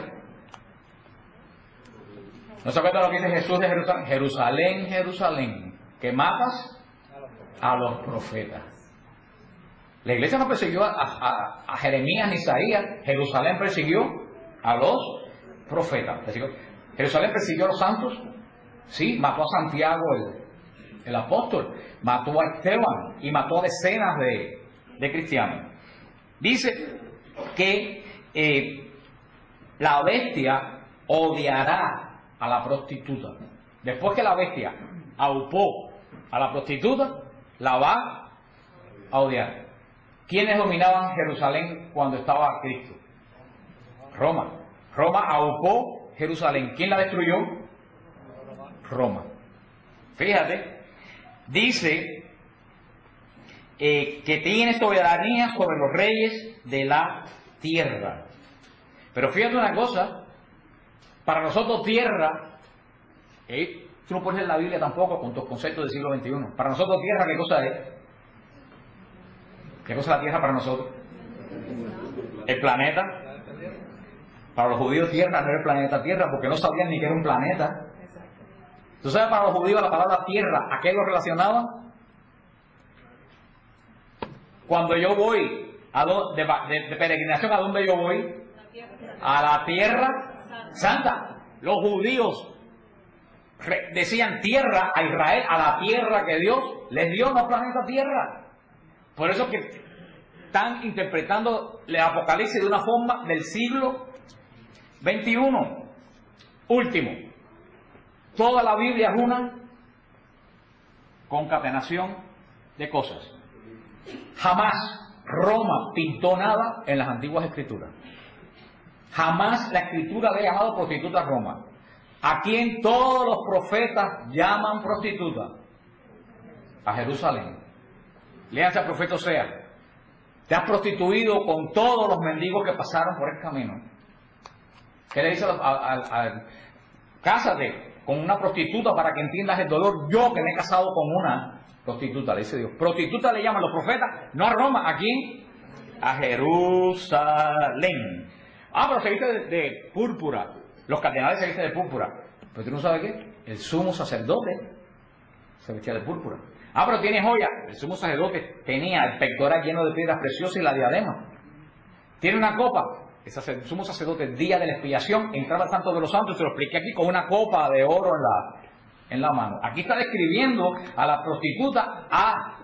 ¿No se acuerdan lo que dice Jesús de Jerusalén? Jerusalén, Jerusalén, que matas a los profetas. La iglesia no persiguió a, a, a Jeremías ni Isaías. Jerusalén persiguió a los profetas. Persiguió. Jerusalén persiguió a los santos. Sí, mató a Santiago el, el apóstol, mató a Esteban y mató a decenas de, de cristianos. Dice que eh, la bestia odiará a la prostituta. Después que la bestia aupó a la prostituta, la va a odiar. ¿Quiénes dominaban Jerusalén cuando estaba Cristo? Roma. Roma aupó Jerusalén. ¿Quién la destruyó? Roma. Fíjate, dice eh, que tiene soberanía sobre los reyes de la tierra. Pero fíjate una cosa, para nosotros tierra, eh, tú no puedes leer la Biblia tampoco con tus conceptos del siglo veintiuno. Para nosotros tierra, ¿qué cosa es? ¿Qué cosa es la tierra para nosotros? El planeta. Para los judíos tierra no era el planeta Tierra, porque no sabían ni que era un planeta. ¿Tú sabes para los judíos la palabra tierra a qué lo relacionaban? Cuando yo voy a do, de, de, de peregrinación, ¿a dónde yo voy? A la tierra santa. Los judíos re, decían tierra a Israel, a la tierra que Dios les dio, no planeta Tierra. Por eso que están interpretando el Apocalipsis de una forma del siglo veintiuno. Último, toda la Biblia es una concatenación de cosas. Jamás Roma pintó nada en las antiguas escrituras. Jamás la escritura había llamado prostituta a Roma. ¿A quién todos los profetas llaman prostituta? A Jerusalén. Léanse al profeta Oseas. Te has prostituido con todos los mendigos que pasaron por el camino. ¿Qué le dice a, a, a, a cásate con una prostituta para que entiendas el dolor? Yo que me he casado con una prostituta, le dice Dios. Prostituta le llaman los profetas, no a Roma. ¿A quién? A Jerusalén. Ah, pero se viste de, de púrpura. Los cardenales se visten de púrpura. Pero tú no sabes qué. El sumo sacerdote se vestía de púrpura. Ah, pero tiene joya. El sumo sacerdote tenía el pectoral lleno de piedras preciosas y la diadema. Tiene una copa. El sumo sacerdote, el día de la expiación, entraba al Santo de los Santos, se lo expliqué aquí, con una copa de oro en la, en la mano. Aquí está describiendo a la prostituta a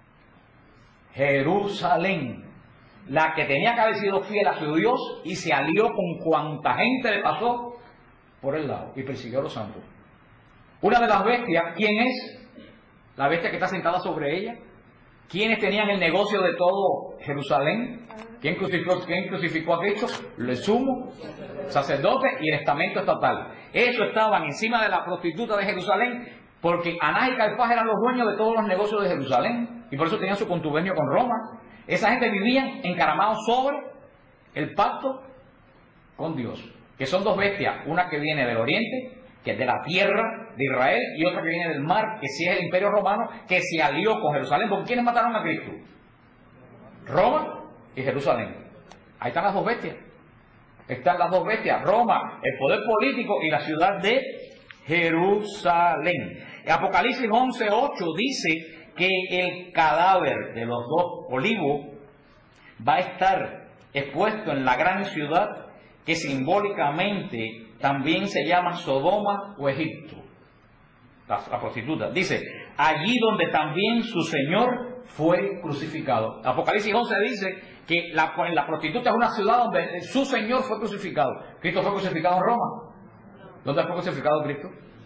Jerusalén, la que tenía que haber sido fiel a su Dios y se alió con cuanta gente le pasó por el lado y persiguió a los santos. Una de las bestias, ¿quién es? La bestia que está sentada sobre ella. ¿Quiénes tenían el negocio de todo Jerusalén? ¿Quién crucificó, quién crucificó a Cristo? El sumo sacerdote y el estamento estatal. Eso estaban encima de la prostituta de Jerusalén, porque Anás y Caifás eran los dueños de todos los negocios de Jerusalén, y por eso tenían su contubernio con Roma. Esa gente vivía encaramados sobre el pacto con Dios, que son dos bestias, una que viene del oriente que es de la tierra de Israel, y otra que viene del mar, que sí es el Imperio Romano, que se alió con Jerusalén. ¿Por quiénes mataron a Cristo? Roma y Jerusalén. Ahí están las dos bestias. Están las dos bestias, Roma, el poder político, y la ciudad de Jerusalén. Apocalipsis once ocho dice que el cadáver de los dos olivos va a estar expuesto en la gran ciudad que simbólicamente también se llama Sodoma o Egipto, la, la prostituta. Dice, allí donde también su Señor fue crucificado. Apocalipsis once dice que la, la prostituta es una ciudad donde su Señor fue crucificado. ¿Cristo fue crucificado en Roma? ¿Dónde fue crucificado Cristo?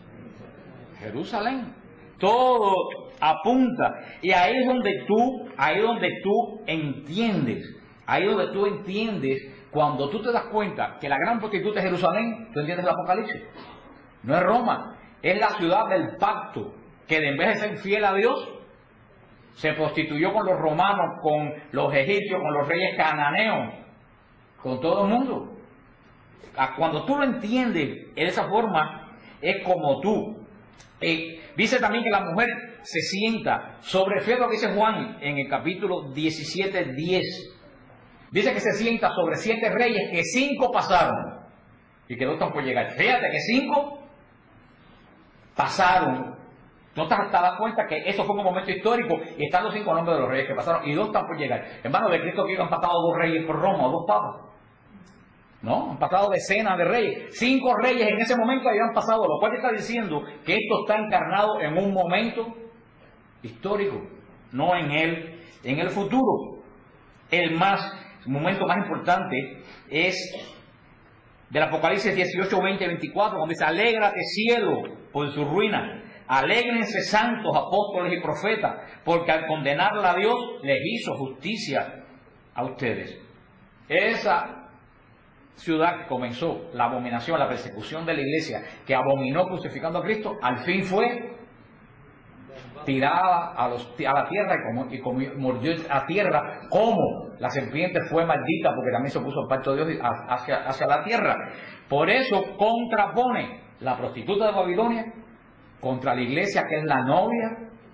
Jerusalén. Todo apunta. Y ahí es donde tú, ahí es donde tú entiendes, ahí es donde tú entiendes, cuando tú te das cuenta que la gran prostituta es Jerusalén, tú entiendes el Apocalipsis. No es Roma, es la ciudad del pacto, que en vez de ser fiel a Dios, se prostituyó con los romanos, con los egipcios, con los reyes cananeos, con todo el mundo. Cuando tú lo entiendes de esa forma, es como tú. Eh, dice también que la mujer se sienta sobre, fíjate lo que dice Juan en el capítulo diecisiete, diez. Dice que se sienta sobre siete reyes, que cinco pasaron y que dos están por llegar. Fíjate que cinco pasaron. ¿No te has dado cuenta que eso fue un momento histórico y están los cinco nombres de los reyes que pasaron y dos están por llegar? Hermano, de Cristo que han pasado dos reyes por Roma o dos papas. No, han pasado decenas de reyes. Cinco reyes en ese momento habían pasado, lo cual está diciendo que esto está encarnado en un momento histórico, no en el, en el futuro. El más, el momento más importante es del Apocalipsis dieciocho, veinte, veinticuatro, donde dice, alégrate cielo por su ruina, alégrense santos, apóstoles y profetas, porque al condenarla a Dios les hizo justicia a ustedes. Esa ciudad que comenzó la abominación, la persecución de la iglesia, que abominó crucificando a Cristo, al fin fue tirada a, los, a la tierra y, como, y como mordió a tierra, como la serpiente fue maldita, porque también se puso el pacto de Dios hacia, hacia la tierra. Por eso contrapone la prostituta de Babilonia contra la iglesia, que es la novia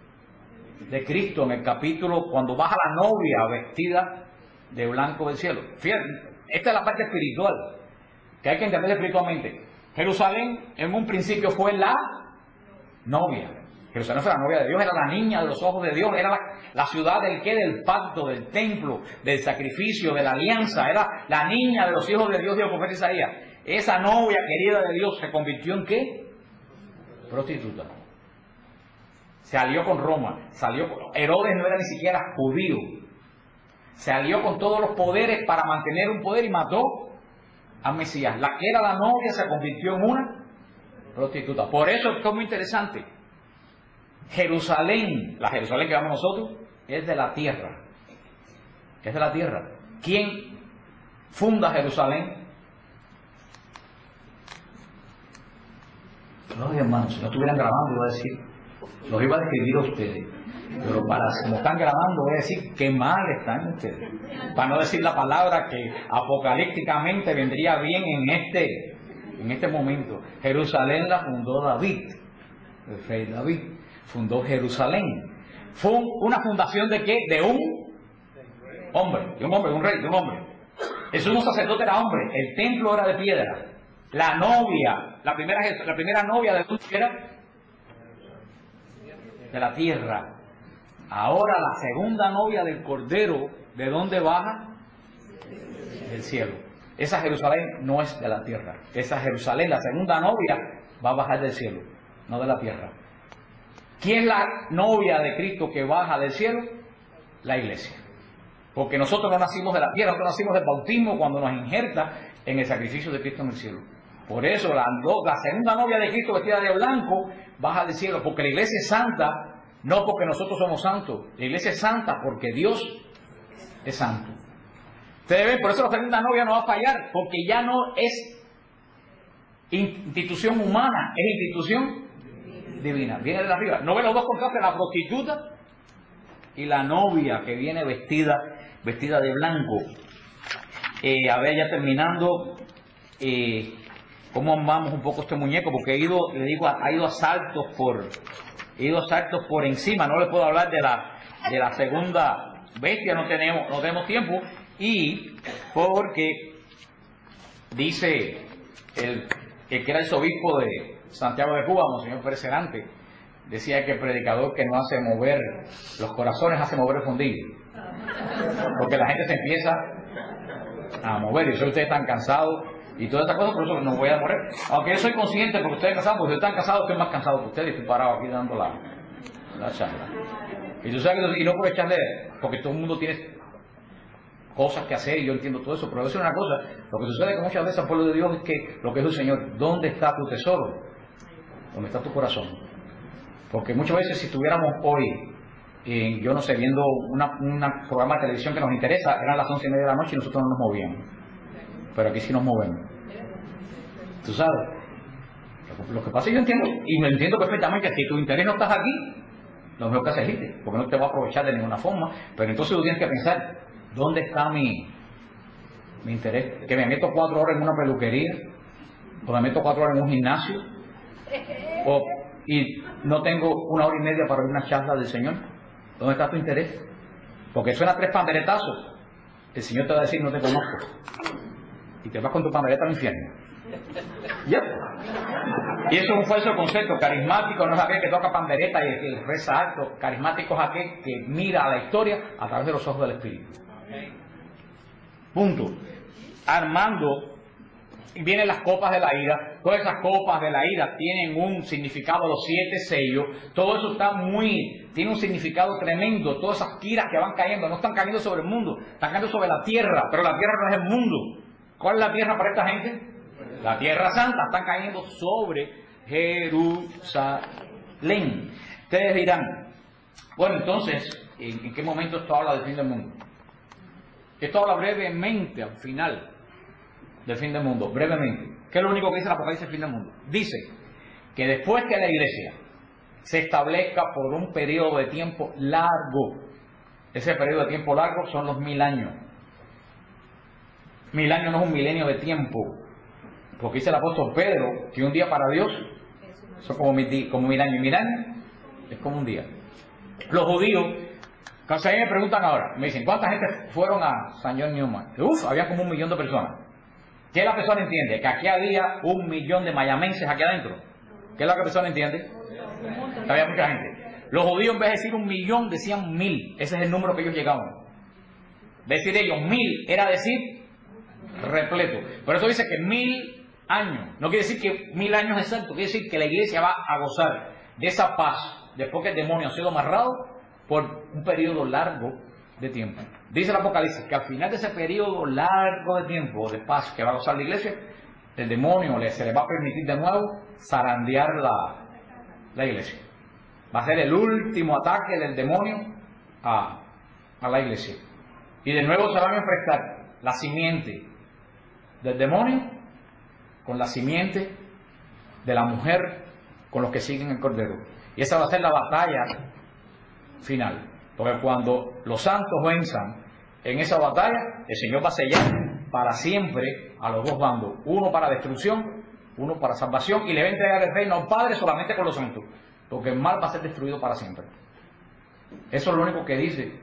de Cristo, en el capítulo cuando baja la novia vestida de blanco del cielo. Fíjate, esta es la parte espiritual que hay que entender espiritualmente. Jerusalén en un principio fue la novia. Jerusalén fue la novia de Dios, era la niña de los ojos de Dios, era la, la ciudad del qué, del pacto, del templo, del sacrificio, de la alianza, era la niña de los hijos de Dios, dijo el profeta Isaías. Esa novia querida de Dios se convirtió en ¿qué? Prostituta. Se alió con Roma, salió con... Herodes no era ni siquiera judío. Se alió con todos los poderes para mantener un poder y mató a Mesías. La que era la novia se convirtió en una prostituta. Por eso esto es muy interesante. Jerusalén, la Jerusalén que vamos nosotros, es de la tierra. Es de la tierra. ¿Quién funda Jerusalén? No, hermanos, si no estuvieran grabando, iba a decir, los iba a describir a ustedes. Pero para como están grabando, voy a decir qué mal están ustedes. Para no decir la palabra que apocalípticamente vendría bien en este, en este momento. Jerusalén la fundó David, el rey David. Fundó Jerusalén. Fue una fundación de qué? De un hombre, de un hombre, de un rey, de un hombre. El sumo sacerdote era hombre, el templo era de piedra. La novia, la primera, la primera novia de Jesús era de la tierra. Ahora la segunda novia del Cordero, ¿de dónde baja? Del cielo. Esa Jerusalén no es de la tierra. Esa Jerusalén, la segunda novia, va a bajar del cielo, no de la tierra. ¿Quién es la novia de Cristo que baja del cielo? La iglesia. Porque nosotros no nacimos de la tierra, nosotros nacimos del bautismo cuando nos injerta en el sacrificio de Cristo en el cielo. Por eso la, la segunda novia de Cristo vestida de blanco baja del cielo, porque la iglesia es santa. No porque nosotros somos santos. La iglesia es santa porque Dios es santo. Ustedes ven, por eso la segunda novia no va a fallar, porque ya no es institución humana, es institución divina. Viene de arriba. ¿No ven los dos contrastes? La prostituta y la novia que viene vestida, vestida de blanco. Eh, a ver, ya terminando. Eh, cómo amamos un poco este muñeco, porque he ido, le digo, ha ido a saltos por, he ido a saltos por encima. No le puedo hablar de la, de la segunda bestia, no tenemos, no tenemos tiempo, y porque dice el, el que era el obispo de Santiago de Cuba, Monseñor Pérez Serante, decía que el predicador que no hace mover los corazones hace mover el fundillo, porque la gente se empieza a mover, y si ustedes están cansados y todas estas cosas, por eso no voy a morir. Aunque yo soy consciente, porque ustedes están cansados, porque ustedes están cansados, estoy más cansado que ustedes, y estoy parado aquí dando la, la charla. Y tú sabes que, y no por echarle, porque todo el mundo tiene cosas que hacer, y yo entiendo todo eso, pero eso es una cosa, lo que sucede con muchas veces al pueblo de Dios es que lo que dice el Señor, ¿dónde está tu tesoro? ¿Dónde está tu corazón? Porque muchas veces si estuviéramos hoy, eh, yo no sé, viendo una, una programa de televisión que nos interesa, eran las once y media de la noche y nosotros no nos movíamos. Pero aquí sí nos movemos. ¿Tú sabes? Lo, lo que pasa es que yo entiendo, y me entiendo perfectamente, que si tu interés no estás aquí, lo mejor que haces es irte, porque no te va a aprovechar de ninguna forma. Pero entonces tú tienes que pensar, ¿dónde está mi, mi interés? Que me meto cuatro horas en una peluquería, o me meto cuatro horas en un gimnasio, o, y no tengo una hora y media para oír una charla del Señor. ¿Dónde está tu interés? Porque suena tres panderetazos, el Señor te va a decir, no te conozco, y te vas con tu pandereta al infierno. ¿Ya? Y eso es un falso concepto. Carismático no es aquel que toca pandereta y que reza alto. Carismático es aquel que mira a la historia a través de los ojos del Espíritu. Punto. Armando, vienen las copas de la ira. Todas esas copas de la ira tienen un significado, los siete sellos. Todo eso está muy, tiene un significado tremendo. Todas esas tiras que van cayendo, no están cayendo sobre el mundo, están cayendo sobre la tierra, pero la tierra no es el mundo. ¿Cuál es la tierra para esta gente? La tierra santa. Están cayendo sobre Jerusalén. Ustedes dirán, bueno, entonces, ¿en, en qué momento esto habla del fin del mundo? Esto habla brevemente al final del fin del mundo, brevemente. ¿Qué es lo único que dice el Apocalipsis del fin del mundo? Dice que después que la iglesia se establezca por un periodo de tiempo largo, ese periodo de tiempo largo son los mil años. Mil años no es un milenio de tiempo, porque dice el apóstol Pedro que un día para Dios son como mil, como mil años, y mil años es como un día. Los judíos, cuando a mí me preguntan ahora, me dicen, ¿cuánta gente fueron a San John Newman? Uf, había como un millón de personas. ¿Qué la persona entiende? Que aquí había un millón de mayamenses aquí adentro. ¿Qué es lo que la persona entiende? Que había mucha gente. Los judíos, en vez de decir un millón, decían mil. Ese es el número que ellos llegaban. Decir ellos mil era decir repleto. Por eso dice que mil años. No quiere decir que mil años exactos. Quiere decir que la iglesia va a gozar de esa paz después que el demonio ha sido amarrado por un periodo largo de tiempo. Dice el Apocalipsis que al final de ese periodo largo de tiempo de paz que va a gozar la iglesia, el demonio le, se le va a permitir de nuevo zarandear la, la iglesia. Va a ser el último ataque del demonio a, a la iglesia. Y de nuevo se van a enfrentar la simiente del demonio con la simiente de la mujer con los que siguen el Cordero. Y esa va a ser la batalla final. Porque cuando los santos venzan en esa batalla, el Señor va a sellar para siempre a los dos bandos. Uno para destrucción, uno para salvación, y le va a entregar el reino al Padre solamente con los santos. Porque el mal va a ser destruido para siempre. Eso es lo único que dice.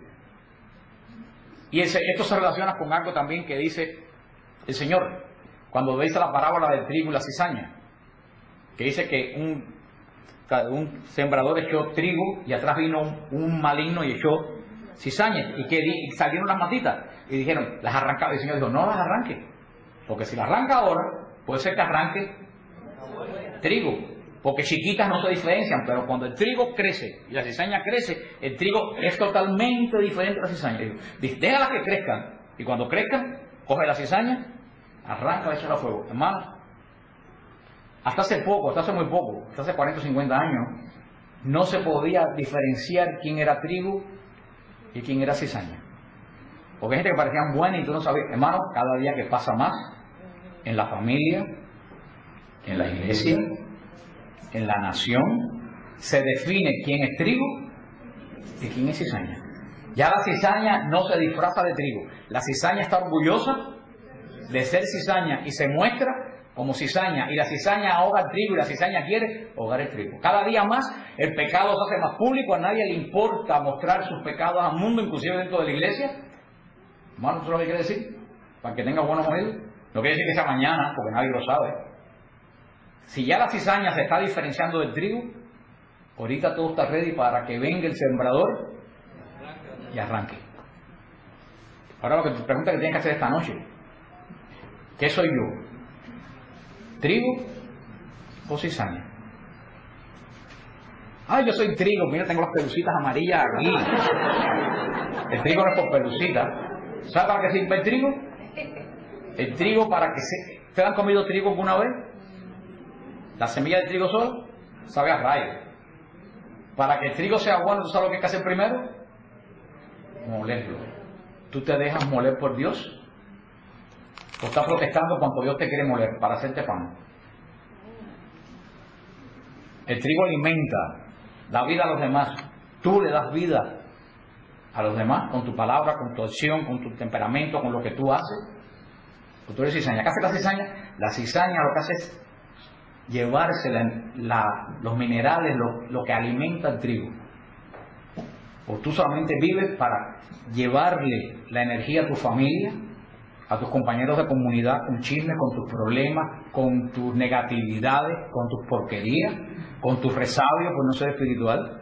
Y ese, esto se relaciona con algo también que dice el Señor, cuando dice la parábola del trigo y la cizaña, que dice que un, un sembrador echó trigo y atrás vino un, un maligno y echó cizaña, y que y salieron las matitas y dijeron, las arrancaba. Y el Señor dijo, no las arranque, porque si las arranca ahora, puede ser que arranque trigo, porque chiquitas no se diferencian, pero cuando el trigo crece y la cizaña crece, el trigo es totalmente diferente a la cizaña. Dice, déjalas que crezcan, y cuando crezcan, coge la cizaña, arranca y echa a fuego. Hermano, hasta hace poco, hasta hace muy poco, hasta hace cuarenta o cincuenta años, no se podía diferenciar quién era trigo y quién era cizaña. Porque hay gente que parecían buenas y tú no sabías. Hermano, cada día que pasa más, en la familia, en la iglesia, en la nación, se define quién es trigo y quién es cizaña. Ya la cizaña no se disfraza de trigo. La cizaña está orgullosa de ser cizaña y se muestra como cizaña, y la cizaña ahoga el trigo, y la cizaña quiere ahogar el trigo. Cada día más el pecado se hace más público, a nadie le importa mostrar sus pecados al mundo, inclusive dentro de la iglesia. Hermano, ¿eso es lo que quiere decir? Para que tenga buenos oídos. No quiere decir que sea mañana, porque nadie lo sabe. Si ya la cizaña se está diferenciando del trigo, ahorita todo está ready para que venga el sembrador y arranque. Ahora lo que te pregunta que tienes que hacer esta noche, ¿qué soy yo? ¿Trigo o cizaña? Ay, yo soy trigo, mira, tengo las pelucitas amarillas aquí. El trigo no es por pelucitas. ¿Sabes para qué sirve el trigo? El trigo para que se... ¿Ustedes han comido trigo alguna vez? La semilla de trigo solo sabe a rayo. Para que el trigo sea bueno, ¿tú sabes lo que hay que hacer primero? Molerlo. ¿Tú te dejas moler por Dios? ¿O estás protestando cuando Dios te quiere moler para hacerte pan? El trigo alimenta, da vida a los demás. Tú le das vida a los demás con tu palabra, con tu acción, con tu temperamento, con lo que tú haces. Pues tú eres cizaña. ¿Qué hace la cizaña? La cizaña lo que hace es llevarse la, la, los minerales, lo, lo que alimenta el trigo. O tú solamente vives para llevarle la energía a tu familia, a tus compañeros de comunidad, con chismes, con tus problemas, con tus negatividades, con tus porquerías, con tus resabios por no ser espiritual.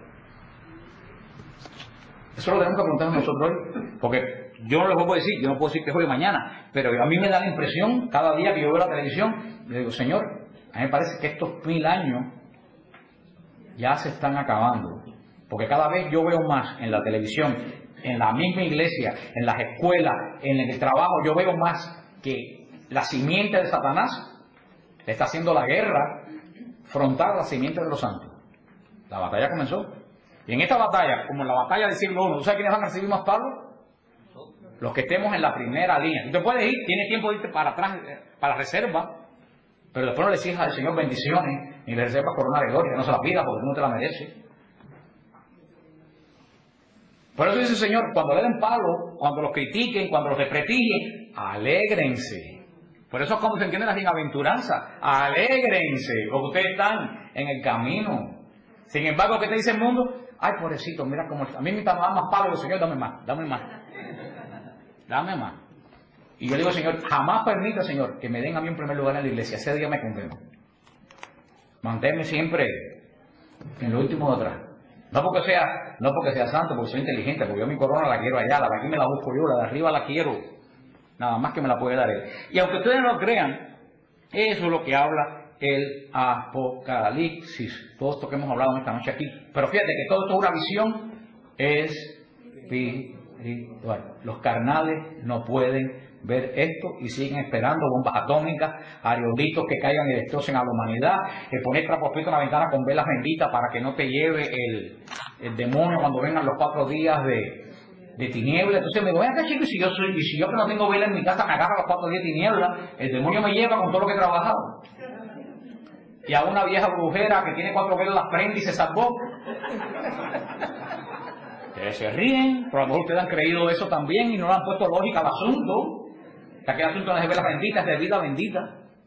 Eso lo tenemos que preguntarnos nosotros hoy, porque yo no les puedo decir, yo no puedo decir que es hoy o mañana, pero a mí me da la impresión, cada día que yo veo la televisión, le digo, Señor, a mí me parece que estos mil años ya se están acabando, porque cada vez yo veo más en la televisión, en la misma iglesia, en las escuelas, en el trabajo, yo veo más que la simiente de Satanás le está haciendo la guerra frontal a la simiente de los santos. La batalla comenzó. Y en esta batalla, como en la batalla del siglo uno, ¿tú sabes quiénes van a recibir más palos? Los que estemos en la primera línea. Tú te puedes ir, tienes tiempo de irte para atrás, para la reserva, pero después no le exiges al Señor bendiciones, ni le reservas corona de gloria, no se la pidas porque tú no te la mereces. Por eso dice el Señor, cuando le den palo, cuando los critiquen, cuando los desprestigien, alégrense. Por eso es como se entiende la bienaventuranza. Alégrense, porque ustedes están en el camino. Sin embargo, ¿qué te dice el mundo? Ay, pobrecito, mira cómo está. A mí me dan más palo, el Señor, dame más, dame más. Dame más. Y yo digo, Señor, jamás permita, Señor, que me den a mí en primer lugar en la iglesia. Ese día me condeno. Manténme siempre en lo último de atrás. No porque sea, no porque sea santo, porque soy inteligente, porque yo mi corona la quiero allá, la de aquí me la busco yo, la de arriba la quiero. Nada más que me la puede dar Él. Y aunque ustedes no lo crean, eso es lo que habla el Apocalipsis. Todo esto que hemos hablado en esta noche aquí. Pero fíjate que todo esto es una visión espiritual. Los carnales no pueden ver esto y siguen esperando bombas atómicas, aerolitos que caigan y destrocen a la humanidad, que poner trapos en la ventana con velas benditas para que no te lleve el, el demonio cuando vengan los cuatro días de, de tiniebla. Entonces me digo, ven acá chicos, si yo soy, y si yo que no tengo vela en mi casa me agarra los cuatro días de tiniebla, el demonio me lleva con todo lo que he trabajado. Y a una vieja brujera que tiene cuatro velas las prende y se salvó. Ustedes se ríen, pero a lo mejor ustedes han creído eso también y no le han puesto lógica al asunto. Que aquel asunto de las velas benditas, de vida bendita.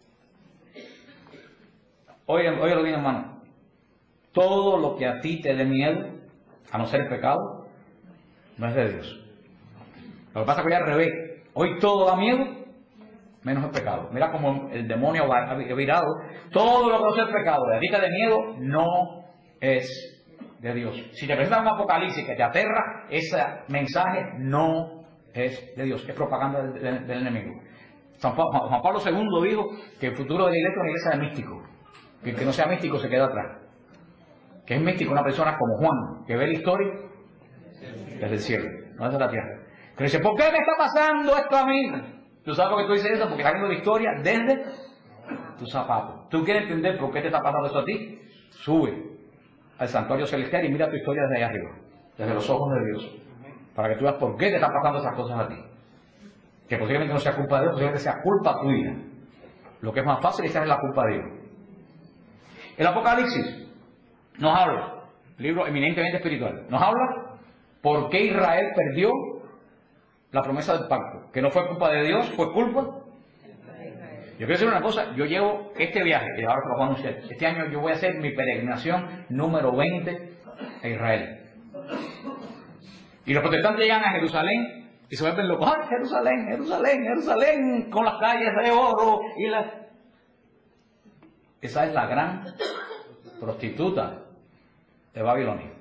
Oye, oye lo bien, hermano. Todo lo que a ti te dé miedo, a no ser el pecado, no es de Dios. Lo que pasa es que hoy al revés. Hoy todo da miedo, menos el pecado. Mira como el demonio ha virado. Todo lo que no sea el pecado, de a ti te dé miedo, no es de Dios. Si te presenta un apocalipsis que te aterra, ese mensaje no es de Dios, es propaganda del, del, del enemigo. San Pablo, Juan Pablo segundo dijo que el futuro de la iglesia es una iglesia de místicos. Que el que no sea místico se queda atrás. Que es místico una persona como Juan, que ve la historia desde el cielo, no desde la tierra. Que dice, ¿por qué me está pasando esto a mí? ¿Tú sabes por qué tú dices eso? Porque estás viendo la historia desde tus zapatos. ¿Tú quieres entender por qué te está pasando eso a ti? Sube al santuario celestial y mira tu historia desde allá arriba, desde los ojos de Dios. Para que tú veas por qué te están pasando esas cosas a ti. Que posiblemente no sea culpa de Dios, posiblemente sea culpa tuya. Lo que es más fácil es echarle la culpa a Dios. El Apocalipsis nos habla, libro eminentemente espiritual, nos habla por qué Israel perdió la promesa del pacto. Que no fue culpa de Dios, fue culpa quiero decir una cosa, yo llevo este viaje, y ahora te lo voy a anunciar, este año yo voy a hacer mi peregrinación número veinte a Israel. Y los protestantes llegan a Jerusalén y se vuelven locos. ¡Ay, Jerusalén, Jerusalén, Jerusalén! Con las calles de oro y las... Esa es la gran prostituta de Babilonia.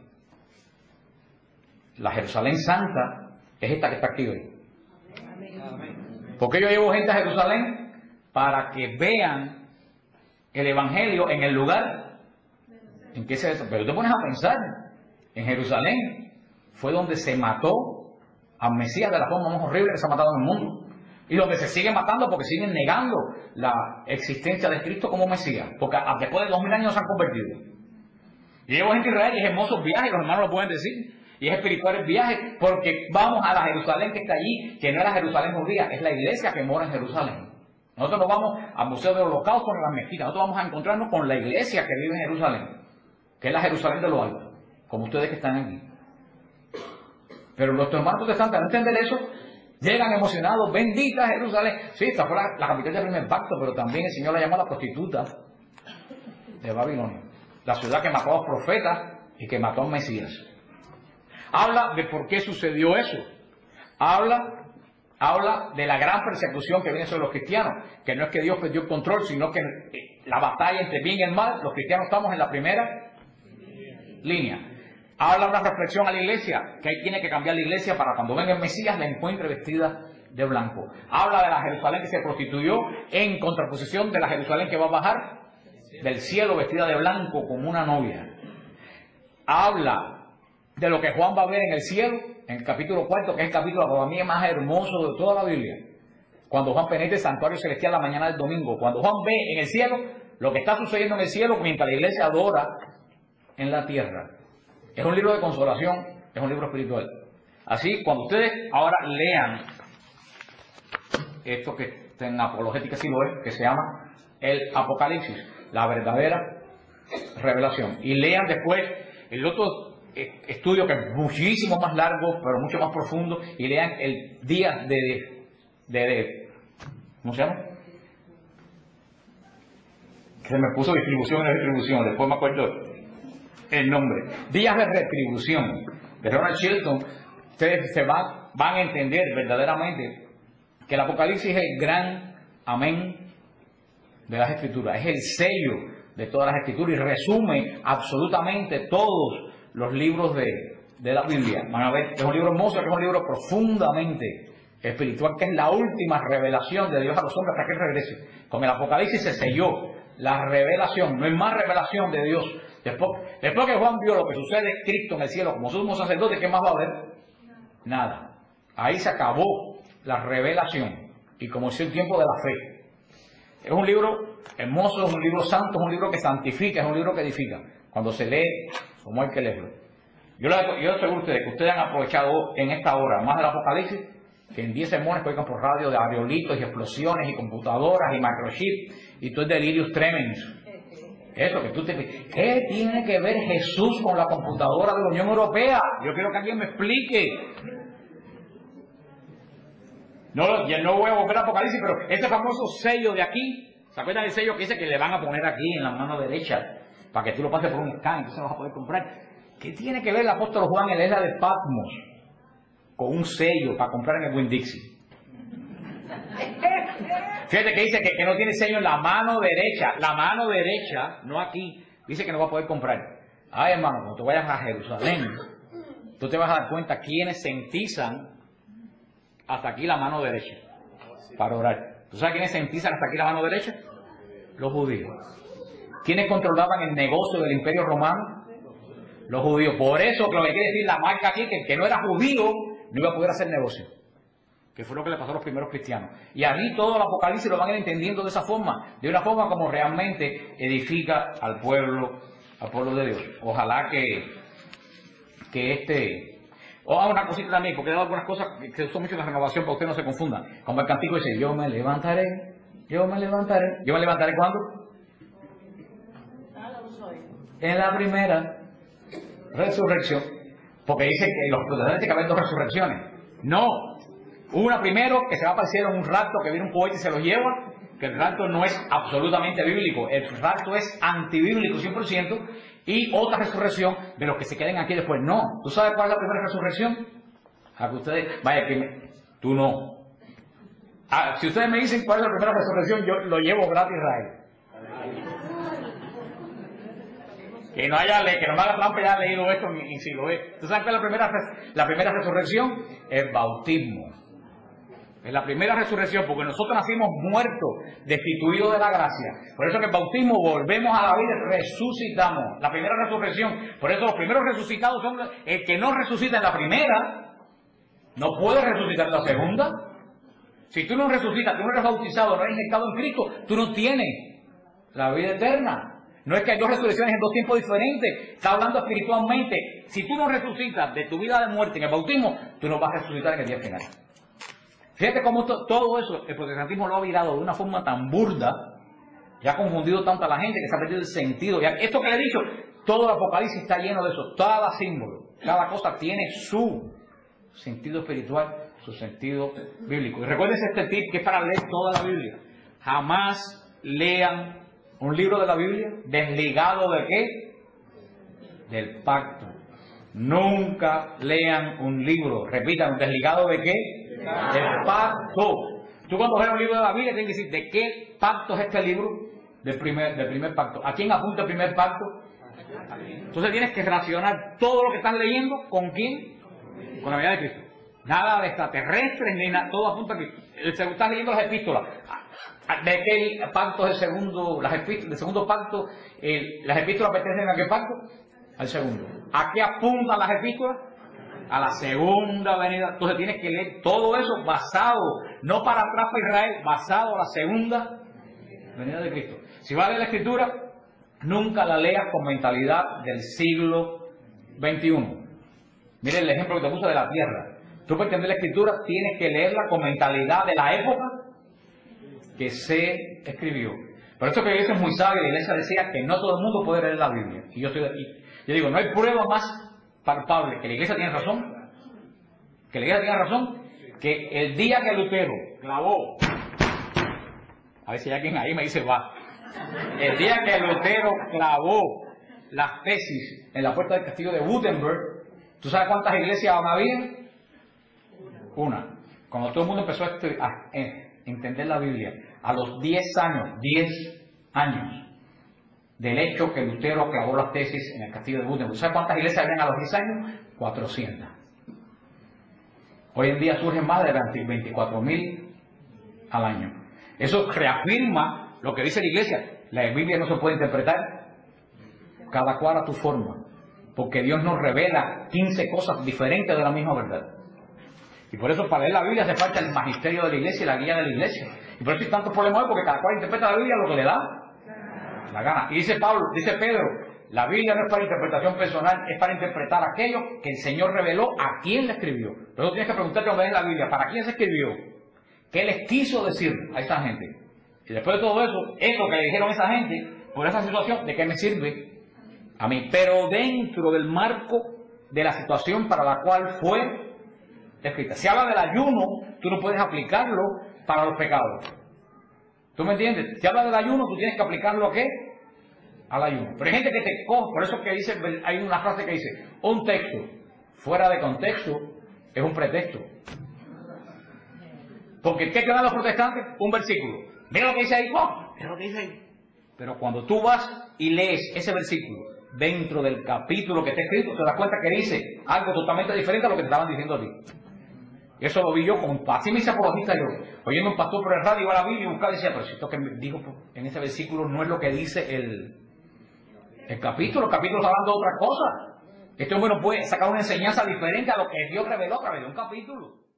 La Jerusalén Santa es esta que está aquí hoy. ¿Por qué yo llevo gente a Jerusalén? Para que vean el Evangelio en el lugar en que se... Pero te pones a pensar, en Jerusalén fue donde se mató al Mesías de la forma más horrible que se ha matado en el mundo. Y donde se sigue matando porque siguen negando la existencia de Cristo como Mesías. Porque después de dos mil años se han convertido. Y llevo gente a Israel y es hermosos viajes, los hermanos lo pueden decir. Y es espiritual el viaje porque vamos a la Jerusalén que está allí, que no es la Jerusalén judía, es la iglesia que mora en Jerusalén. Nosotros no vamos al Museo del Holocausto ni a las mezquitas, nosotros vamos a encontrarnos con la iglesia que vive en Jerusalén, que es la Jerusalén de lo alto, como ustedes que están aquí. Pero nuestros hermanos protestantes, al entender eso, llegan emocionados, bendita Jerusalén. Sí, esta fue la, la capital del primer pacto, pero también el Señor la llamó la prostituta de Babilonia, la ciudad que mató a los profetas y que mató al Mesías. Habla de por qué sucedió eso. Habla, habla de la gran persecución que viene sobre los cristianos, que no es que Dios perdió el control, sino que la batalla entre bien y el mal, los cristianos estamos en la primera línea. Habla una reflexión a la iglesia, que ahí tiene que cambiar la iglesia para cuando venga el Mesías la encuentre vestida de blanco. Habla de la Jerusalén que se prostituyó en contraposición de la Jerusalén que va a bajar del cielo vestida de blanco como una novia. Habla de lo que Juan va a ver en el cielo, en el capítulo cuarto, que es el capítulo para mí más hermoso de toda la Biblia. Cuando Juan penetra el santuario celestial la mañana del domingo, cuando Juan ve en el cielo lo que está sucediendo en el cielo mientras la iglesia adora en la tierra. Es un libro de consolación, es un libro espiritual. Así, cuando ustedes ahora lean esto que en apologética sí lo es, que se llama el Apocalipsis, la verdadera revelación, y lean después el otro estudio que es muchísimo más largo, pero mucho más profundo, y lean el día de, de, de ¿cómo se llama? Se me puso distribución y retribución, después me acuerdo el nombre. Días de retribución de Ronald Shelton. Ustedes se van, van a entender verdaderamente que el Apocalipsis es el gran amén de las Escrituras, es el sello de todas las Escrituras y resume absolutamente todos los libros de, de la Biblia. Van a ver que es un libro hermoso, que es un libro profundamente espiritual, que es la última revelación de Dios a los hombres hasta que Él regrese. Con el Apocalipsis se selló la revelación, no hay más revelación de Dios. Después, después que Juan vio lo que sucede en Cristo en el cielo como sumo sacerdote, ¿qué más va a haber? Nada. Ahí se acabó la revelación y como es el tiempo de la fe. Es un libro hermoso, es un libro santo, es un libro que santifica, es un libro que edifica. Cuando se lee, como hay que leerlo. Yo les yo aseguro a ustedes que ustedes han aprovechado en esta hora más del Apocalipsis que en diez sermones que oigan por radio de aerolitos y explosiones y computadoras y microchips y todo el delirium tremens. Eso que tú te... ¿Qué tiene que ver Jesús con la computadora de la Unión Europea? Yo quiero que alguien me explique. No, ya no voy a volver a Apocalipsis, pero ese famoso sello de aquí, ¿se acuerdan del sello que dice que le van a poner aquí en la mano derecha para que tú lo pases por un scan, entonces lo vas a poder comprar? ¿Qué tiene que ver el apóstol Juan en la isla de Patmos con un sello para comprar en el Winn-Dixie? Fíjate que dice que, que no tiene sello en la mano derecha, la mano derecha, no aquí, dice que no va a poder comprar. Ay, hermano, cuando tú vayas a Jerusalén, tú te vas a dar cuenta quiénes se entizan hasta aquí la mano derecha para orar. ¿Tú sabes quiénes se entizan hasta aquí la mano derecha? Los judíos. ¿Quiénes controlaban el negocio del Imperio Romano? Los judíos. Por eso que lo que quiere decir la marca aquí, que el que no era judío no iba a poder hacer negocio. Que fue lo que le pasó a los primeros cristianos. Y allí todo el Apocalipsis lo van a ir entendiendo de esa forma, de una forma como realmente edifica al pueblo, al pueblo de Dios. Ojalá que, que este... O haga una cosita también, porque he dado algunas cosas que se usó mucho en la renovación para que ustedes no se confundan. Como el cantico dice, yo me levantaré, yo me levantaré. ¿Yo me levantaré cuándo? En la primera resurrección. Porque dice que los protestantes que haber dos resurrecciones. No. Una primero que se va para el cielo en un rapto, que viene un poeta y se lo lleva. que el rapto no es absolutamente bíblico, el rapto es antibíblico cien por ciento, y otra resurrección de los que se queden aquí después. No, ¿tú sabes cuál es la primera resurrección? A que ustedes, vaya que me, tú no. Ah, si ustedes me dicen cuál es la primera resurrección, yo lo llevo gratis a Israel. Que no haya le, que no me haga trampa y haya leído esto y, y si lo es. ¿Tú sabes cuál es la primera, la primera resurrección? El bautismo. Es la primera resurrección, porque nosotros nacimos muertos, destituidos de la gracia. Por eso en el bautismo volvemos a la vida y resucitamos. La primera resurrección. Por eso los primeros resucitados son el que no resucita en la primera, no puede resucitar en la segunda. Si tú no resucitas, tú no eres bautizado, no eres inyectado en Cristo, tú no tienes la vida eterna. No es que hay dos resurrecciones en dos tiempos diferentes. Está hablando espiritualmente. Si tú no resucitas de tu vida de muerte en el bautismo, tú no vas a resucitar en el día final. Fíjate cómo to, todo eso, el protestantismo lo ha virado de una forma tan burda, y ha confundido tanto a la gente que se ha perdido el sentido. Ya, esto que le he dicho, todo el Apocalipsis está lleno de eso. Cada símbolo, cada cosa tiene su sentido espiritual, su sentido bíblico. Y recuerden este tip que es para leer toda la Biblia. Jamás lean un libro de la Biblia desligado de qué? Del pacto. Nunca lean un libro, repitan, desligado de qué? Del pacto. Tú cuando lees un libro de la Biblia tienes que decir de qué pacto es este libro, del primer, del primer pacto. ¿A quién apunta el primer pacto? Entonces tienes que relacionar todo lo que estás leyendo con quién, con la vida de Cristo. Nada de extraterrestres ni nada, todo apunta a Cristo. Estás leyendo las epístolas. ¿De qué pacto es el segundo? Las epístolas, el segundo pacto, el, las epístolas pertenecen a qué pacto? Al segundo. ¿A qué apuntan las epístolas? A la segunda venida. Entonces tienes que leer todo eso basado, no para atrás para Israel, basado a la segunda venida de Cristo. Si vas a leer la escritura, nunca la leas con mentalidad del siglo veintiuno. Mire el ejemplo que te puse de la tierra. Tú para entender la escritura tienes que leerla con mentalidad de la época que se escribió. Por eso que la iglesia es muy sabia. La iglesia decía que no todo el mundo puede leer la Biblia. Y yo estoy aquí. Yo digo, no hay prueba más palpable que la iglesia tiene razón. Que la iglesia tiene razón. Que el día que Lutero clavó, a ver si hay alguien ahí me dice va. El día que Lutero clavó las tesis en la puerta del castillo de Wittenberg, ¿tú sabes cuántas iglesias había? Una. Cuando todo el mundo empezó a, a entender la Biblia, a los diez años, diez años del hecho que Lutero clavó las tesis en el castillo de Wittenberg. ¿Sabes cuántas iglesias habían a los diez años? cuatrocientas. Hoy en día surgen más de veinticuatro mil al año. Eso reafirma lo que dice la iglesia. La Biblia no se puede interpretar cada cual a tu forma, porque Dios nos revela quince cosas diferentes de la misma verdad. Y por eso para leer la Biblia hace falta el magisterio de la iglesia y la guía de la iglesia. Y por eso hay tantos problemas hoy, porque cada cual interpreta la Biblia lo que le da la gana. Y dice Pablo, dice Pedro, la Biblia no es para interpretación personal, es para interpretar aquello que el Señor reveló a quién le escribió. Por eso tienes que preguntarte cuando lees la Biblia, ¿para quién se escribió? ¿Qué les quiso decir a esa gente? Y después de todo eso, eso que le dijeron a esa gente, por esa situación, ¿de qué me sirve a mí? Pero dentro del marco de la situación para la cual fue escrita. Si habla del ayuno, tú no puedes aplicarlo para los pecados. ¿Tú me entiendes? Si habla del ayuno, tú tienes que aplicarlo ¿a qué? Al ayuno. Pero hay gente que te coge, por eso que dice, hay una frase que dice, un texto fuera de contexto es un pretexto. Porque ¿qué quedan los protestantes? Un versículo. Mira lo que dice ahí, ¡oh! Mira lo que dice ahí. Pero cuando tú vas y lees ese versículo dentro del capítulo que está escrito, te das cuenta que dice algo totalmente diferente a lo que te estaban diciendo a ti. Y eso lo vi yo, como así me hice apologista yo, oyendo un pastor por el radio, iba a la Biblia y buscaba y decía, pero si esto que me dijo en ese versículo no es lo que dice el, el capítulo, el capítulo está hablando de otra cosa. Este hombre no puede sacar una enseñanza diferente a lo que Dios reveló a través de un capítulo.